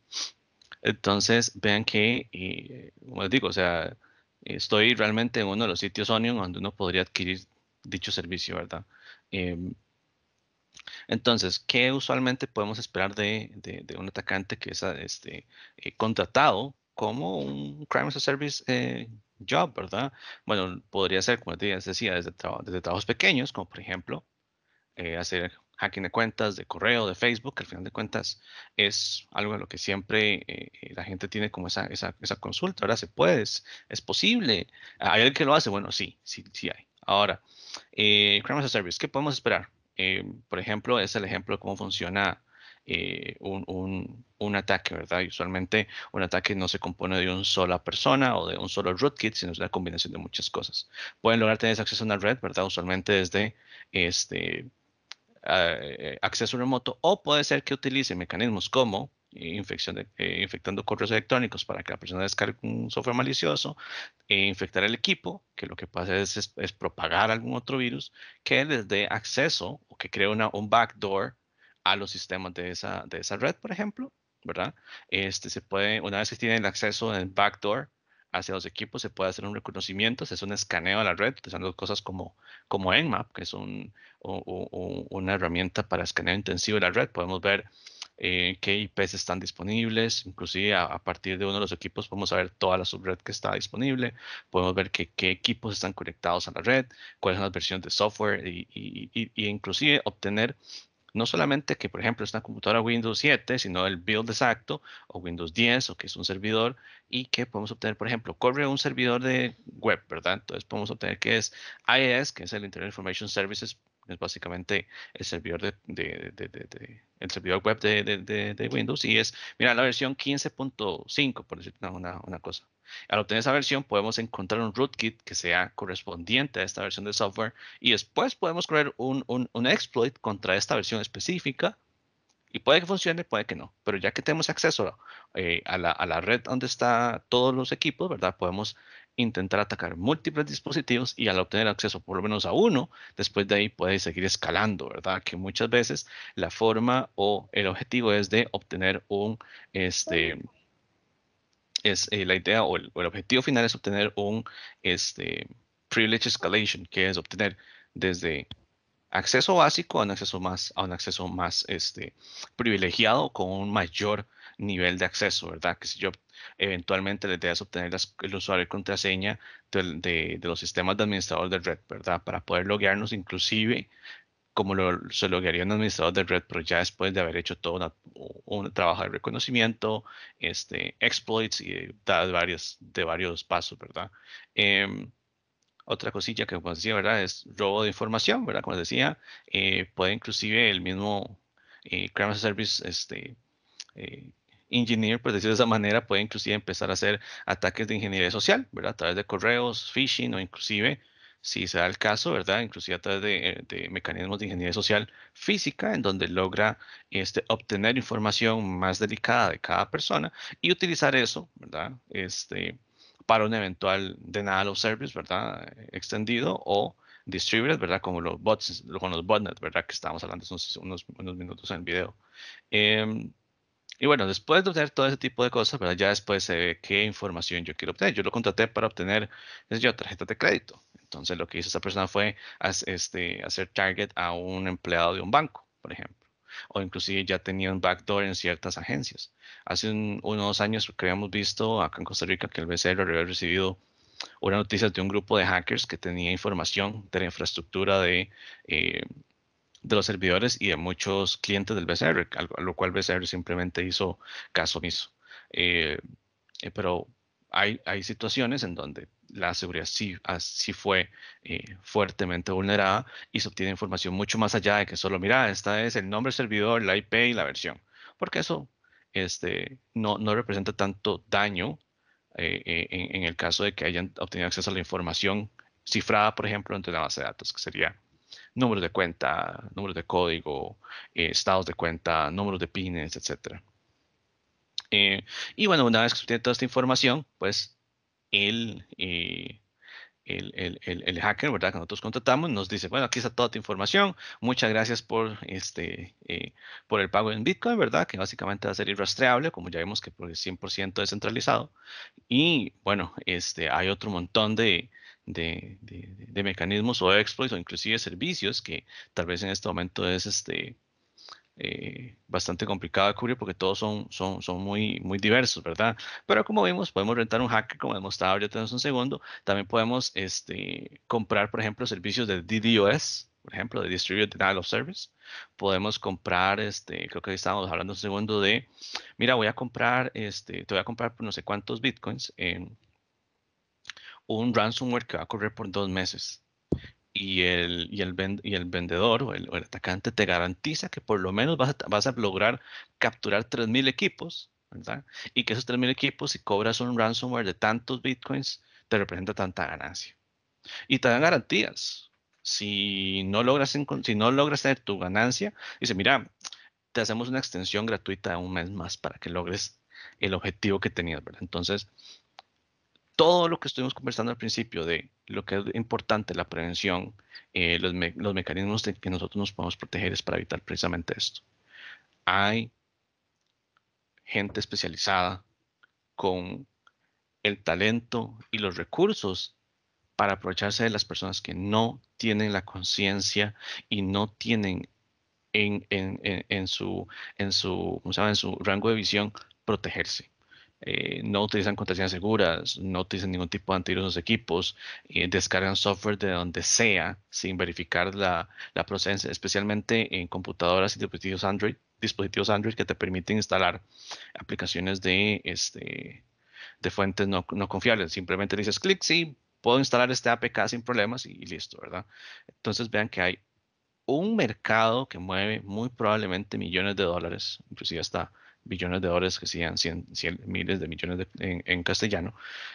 Entonces, vean que, eh, como les digo, o sea, estoy realmente en uno de los sitios Onion donde uno podría adquirir dicho servicio, ¿verdad? Em, entonces, ¿qué usualmente podemos esperar de, de- de un atacante que es este, eh, contratado como un Crime as a Service eh, job, ¿verdad? Bueno, podría ser, como les decía, desde, traba- desde trabajos pequeños, como por ejemplo, eh, hacer hacking de cuentas, de correo, de Facebook, que al final de cuentas es algo de lo que siempre eh, la gente tiene como esa, esa, esa consulta, ¿verdad? ¿Se puede? ¿Es, es posible? ¿Hay alguien que lo hace? Bueno, sí, sí, sí hay. Ahora, eh, Crime as a Service, ¿qué podemos esperar? Eh, por ejemplo, es el ejemplo de cómo funciona eh, un, un, un ataque, ¿verdad? Y usualmente un ataque no se compone de una sola persona o de un solo rootkit, sino es una combinación de muchas cosas. Pueden lograr tener acceso a una red, ¿verdad? Usualmente desde este, eh, acceso remoto, o puede ser que utilice mecanismos como eh, infección de- eh, infectando correos electrónicos para que la persona descargue un software malicioso, e infectar el equipo, que lo que pasa es, es- es propagar algún otro virus que les dé acceso o que cree una, un backdoor a los sistemas de esa, de esa red, por ejemplo, ¿verdad? Este se puede, una vez que tienen el acceso en el backdoor hacia los equipos, se puede hacer un reconocimiento, se hace un escaneo a la red, usando cosas como, como Nmap, que es un, o- o- o una herramienta para escaneo intensivo de la red. Podemos ver eh, qué I Ps están disponibles, inclusive a, a partir de uno de los equipos podemos saber toda la subred que está disponible, podemos ver qué, qué equipos están conectados a la red, cuáles son las versiones de software y, y, y, y inclusive obtener no solamente que, por ejemplo, es una computadora Windows siete, sino el build exacto, o Windows diez, o que es un servidor, y que podemos obtener, por ejemplo, corre un servidor de web, ¿verdad? Entonces podemos obtener que es I I S, que es el Internet Information Services, es básicamente el servidor de, de- de- de- de- el servidor web de, de- de- de Windows, y es, mira, la versión quince punto cinco, por decir una, una una cosa. Al obtener esa versión, podemos encontrar un rootkit que sea correspondiente a esta versión de software y después podemos correr un, un, un exploit contra esta versión específica y puede que funcione, puede que no. Pero ya que tenemos acceso eh, a la, a la red donde están todos los equipos, ¿verdad? Podemos intentar atacar múltiples dispositivos y al obtener acceso por lo menos a uno, después de ahí puede seguir escalando, ¿verdad? Que muchas veces la forma o el objetivo es de obtener un, este, es eh, la idea o el, o el objetivo final es obtener un, este, privilege escalation, que es obtener desde acceso básico a un acceso más, a un acceso más este, privilegiado con un mayor nivel de acceso, ¿verdad? Que si yo eventualmente le das obtener las- el usuario y contraseña del- de, de los sistemas de administrador de red, ¿verdad? Para poder loguearnos inclusive como lo, se loguearía un administrador de red, pero ya después de haber hecho todo una- un trabajo de reconocimiento, este, exploits y de, de varios, de varios pasos, ¿verdad? Em, otra cosilla que, como decía, ¿verdad? Es robo de información, ¿verdad? Como les decía, eh, puede inclusive el mismo eh, Crime as a Service, este, eh, engineer, por decirlo de esa manera, puede inclusive empezar a hacer ataques de ingeniería social, ¿verdad? A través de correos, phishing o inclusive, si se da el caso, ¿verdad? Inclusive a través de, eh, de mecanismos de ingeniería social física, en donde logra este, obtener información más delicada de cada persona y utilizar eso, ¿verdad? Este, para un eventual denial of service, ¿verdad? Extendido o distributed, ¿verdad? Como los bots, con los botnets, ¿verdad? Que estábamos hablando hace unos, unos, unos minutos en el video. Em, y bueno, después de obtener todo ese tipo de cosas, ¿verdad? Ya después se ve qué información yo quiero obtener. Yo lo contraté para obtener, qué sé yo, tarjetas de crédito. Entonces lo que hizo esa persona fue haz- este, hacer target a un empleado de un banco, por ejemplo. O inclusive ya tenía un backdoor en ciertas agencias. Hace un- unos años que habíamos visto acá en Costa Rica que el B C R había recibido una noticia de un grupo de hackers que tenía información de la infraestructura de, eh, de los servidores y de muchos clientes del B C R, algo- a lo cual B C R simplemente hizo caso omiso. Eh, eh, pero hay, hay situaciones en donde la seguridad sí, ah, sí fue eh, fuertemente vulnerada y se obtiene información mucho más allá de que solo, mira, esta es el nombre del servidor, la I P y la versión, porque eso este, no, no representa tanto daño eh, eh, en, en el caso de que hayan obtenido acceso a la información cifrada, por ejemplo, entre la base de datos, que sería números de cuenta, números de código, eh, estados de cuenta, números de pines, etcétera. Eh, y bueno, una vez que obtiene toda esta información, pues el, eh, el, el, el, el hacker, ¿verdad? Que nosotros contratamos, nos dice, bueno, aquí está toda tu información, muchas gracias por, este, eh, por el pago en Bitcoin, ¿verdad? Que básicamente va a ser irrastreable, como ya vimos que por es cien por ciento descentralizado. Y bueno, este, hay otro montón de, de, de- de mecanismos o exploits o inclusive servicios que tal vez en este momento es este, eh, bastante complicado de cubrir porque todos son, son, son muy, muy diversos, ¿verdad? Pero como vimos, podemos rentar un hacker, como hemos estado ahorita en un segundo. También podemos este, comprar, por ejemplo, servicios de D DoS, por ejemplo, de Distributed Denial of Service. Podemos comprar, este, creo que ahí estábamos hablando un segundo de, mira, voy a comprar, este, te voy a comprar por no sé cuántos bitcoins en un ransomware que va a correr por dos meses. Y el, y el, ven- y el vendedor o el, o el atacante te garantiza que por lo menos vas a, vas a lograr capturar tres mil equipos, ¿verdad? Y que esos tres mil equipos, si cobras un ransomware de tantos bitcoins, te representa tanta ganancia. Y te dan garantías. Si no logras, encon- si no logras tener tu ganancia, dice, mira, te hacemos una extensión gratuita de un mes más para que logres el objetivo que tenías, ¿verdad? Entonces, todo lo que estuvimos conversando al principio de lo que es importante, la prevención, eh, los, me- los mecanismos de que nosotros nos podemos proteger es para evitar precisamente esto. Hay gente especializada con el talento y los recursos para aprovecharse de las personas que no tienen la conciencia y no tienen en, en, en, en su, en su, ¿cómo se llama? En su rango de visión protegerse. Eh, no utilizan contraseñas seguras, no utilizan ningún tipo de antivirus en los equipos, eh, descargan software de donde sea sin verificar la, la procedencia, especialmente en computadoras y dispositivos Android, dispositivos Android que te permiten instalar aplicaciones de, este, de fuentes no, no confiables. Simplemente dices clic, sí, puedo instalar este A P K sin problemas y, y listo, ¿verdad? Entonces vean que hay un mercado que mueve muy probablemente millones de dólares, inclusive hasta billones de dólares, que sean cien, cien miles de millones de- en, en castellano,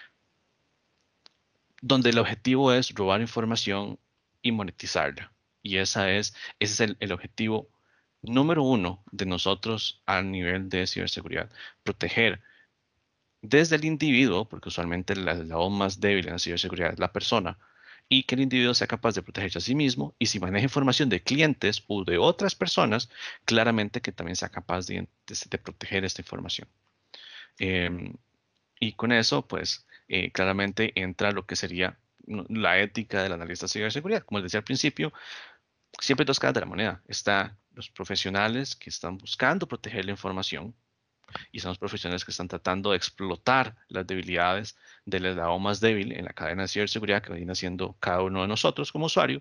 donde el objetivo es robar información y monetizarla. Y esa es, ese es el, el objetivo número uno de nosotros a nivel de ciberseguridad, proteger desde el individuo, porque usualmente el eslabón más débil en la ciberseguridad es la persona, y que el individuo sea capaz de protegerse a sí mismo, y si maneja información de clientes o de otras personas, claramente que también sea capaz de, de- de proteger esta información. Em, y con eso, pues, eh, claramente entra lo que sería ¿no? la ética del analista de ciberseguridad. Como les decía al principio, siempre hay dos caras de la moneda. Está los profesionales que están buscando proteger la información y son los profesionales que están tratando de explotar las debilidades del eslabón más débil en la cadena de ciberseguridad que viene siendo cada uno de nosotros como usuario.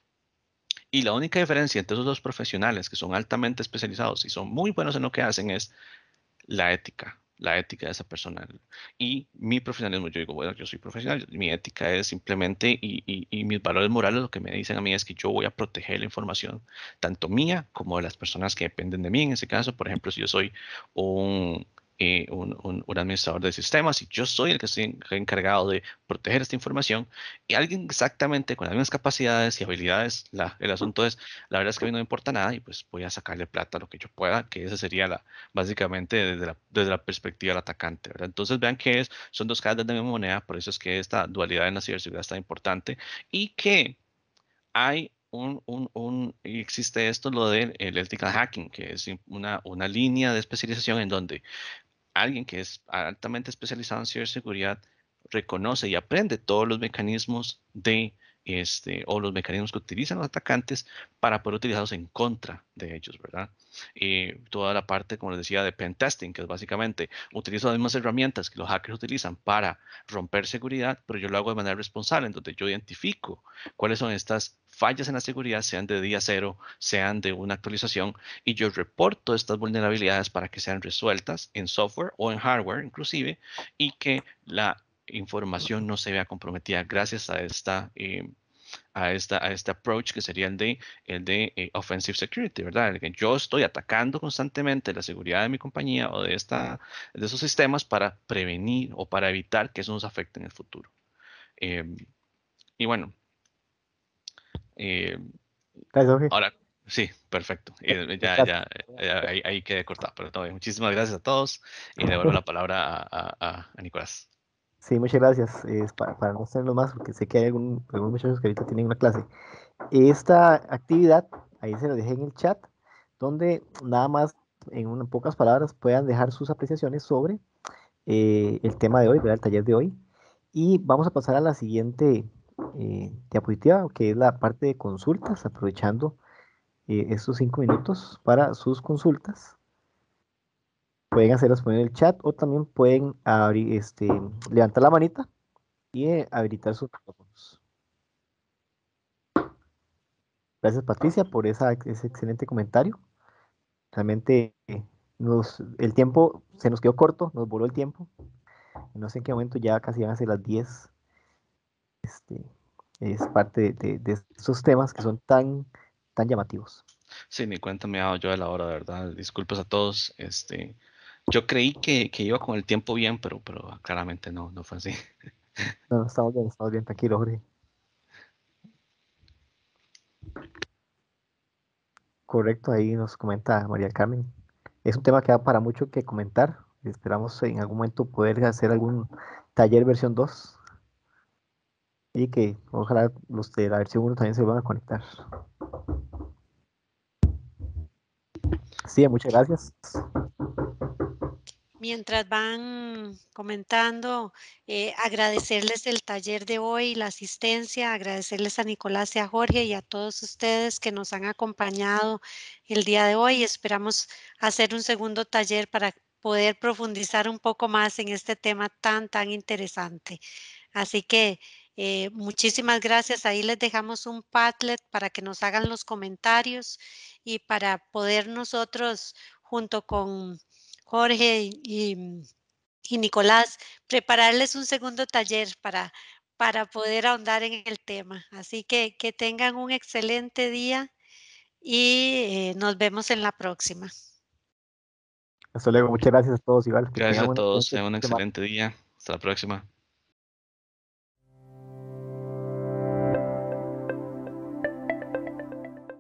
Y la única diferencia entre esos dos profesionales que son altamente especializados y son muy buenos en lo que hacen es la ética, la ética de esa persona. Y mi profesionalismo, yo digo, bueno, yo soy profesional, mi ética es simplemente, y, y, y mis valores morales lo que me dicen a mí es que yo voy a proteger la información, tanto mía como de las personas que dependen de mí. En ese caso, por ejemplo, si yo soy un, eh, un, un- un administrador de sistemas y yo soy el que estoy encargado de proteger esta información, y alguien exactamente con las mismas capacidades y habilidades, la, el asunto es, la verdad es que a mí no me importa nada y pues voy a sacarle plata a lo que yo pueda, que esa sería la básicamente desde la, desde la perspectiva del atacante, ¿verdad? Entonces vean que es, son dos caras de la misma moneda, por eso es que esta dualidad en la ciberseguridad es tan importante y que hay un, un, un y existe esto, lo del el ethical hacking, que es una, una línea de especialización en donde alguien que es altamente especializado en ciberseguridad reconoce y aprende todos los mecanismos de este, o los mecanismos que utilizan los atacantes para poder utilizarlos en contra de ellos, ¿verdad? Y toda la parte, como les decía, de pen testing, que es básicamente utilizo las mismas herramientas que los hackers utilizan para romper seguridad, pero yo lo hago de manera responsable, en donde yo identifico cuáles son estas fallas en la seguridad, sean de día cero, sean de una actualización, y yo reporto estas vulnerabilidades para que sean resueltas en software o en hardware inclusive, y que la información no se vea comprometida gracias a esta, eh, a esta, a este approach que sería el de, el de eh, offensive security, ¿verdad? El que yo estoy atacando constantemente la seguridad de mi compañía o de, esta, de esos sistemas para prevenir o para evitar que eso nos afecte en el futuro. Eh, y bueno, eh, Gracias, Jorge. ahora, sí, perfecto. Eh, ya, Gracias. ya, eh, ahí, ahí quedé cortado. Pero todo bien. Muchísimas gracias a todos y le devuelvo la palabra a, a- a Nicolás. Sí, muchas gracias. Es para, para no hacerlo más, porque sé que hay algún, algunos muchachos que ahorita tienen una clase. Esta actividad, ahí se lo dejé en el chat, donde nada más, en unas pocas palabras, puedan dejar sus apreciaciones sobre eh, el tema de hoy, ¿verdad? El taller de hoy. Y vamos a pasar a la siguiente eh, diapositiva, que es la parte de consultas, aprovechando eh, estos cinco minutos para sus consultas. Pueden hacerlas poner en el chat o también pueden abrir, este, levantar la manita y eh, habilitar sus micrófonos. Gracias, Patricia, por esa, ese excelente comentario. Realmente eh, nos, el tiempo se nos quedó corto, nos voló el tiempo. No sé en qué momento ya casi van a ser las diez. Este, es parte de, de, de esos temas que son tan, tan llamativos. Sí, ni cuenta me he dado yo de la hora, de verdad. Disculpas a todos. Este, yo creí que, que iba con el tiempo bien, pero, pero claramente no, no fue así. No, no, estamos bien, estamos bien, tranquilo, Jorge. Correcto, ahí nos comenta María del Carmen. Es un tema que da para mucho que comentar. Esperamos en algún momento poder hacer algún taller versión dos y que ojalá los de la versión uno también se van a conectar. Sí, muchas gracias. Mientras van comentando, eh, agradecerles el taller de hoy, la asistencia, agradecerles a Nicolás y a Jorge y a todos ustedes que nos han acompañado el día de hoy. Esperamos hacer un segundo taller para poder profundizar un poco más en este tema tan, tan interesante. Así que eh, muchísimas gracias. Ahí les dejamos un Padlet para que nos hagan los comentarios y para poder nosotros, junto con Jorge y, y Nicolás, prepararles un segundo taller para, para poder ahondar en el tema. Así que que tengan un excelente día y eh, nos vemos en la próxima. Hasta luego, muchas gracias a todos igual, que Gracias a tengamos una todos. excelente Tengan un semana. excelente día. Hasta la próxima.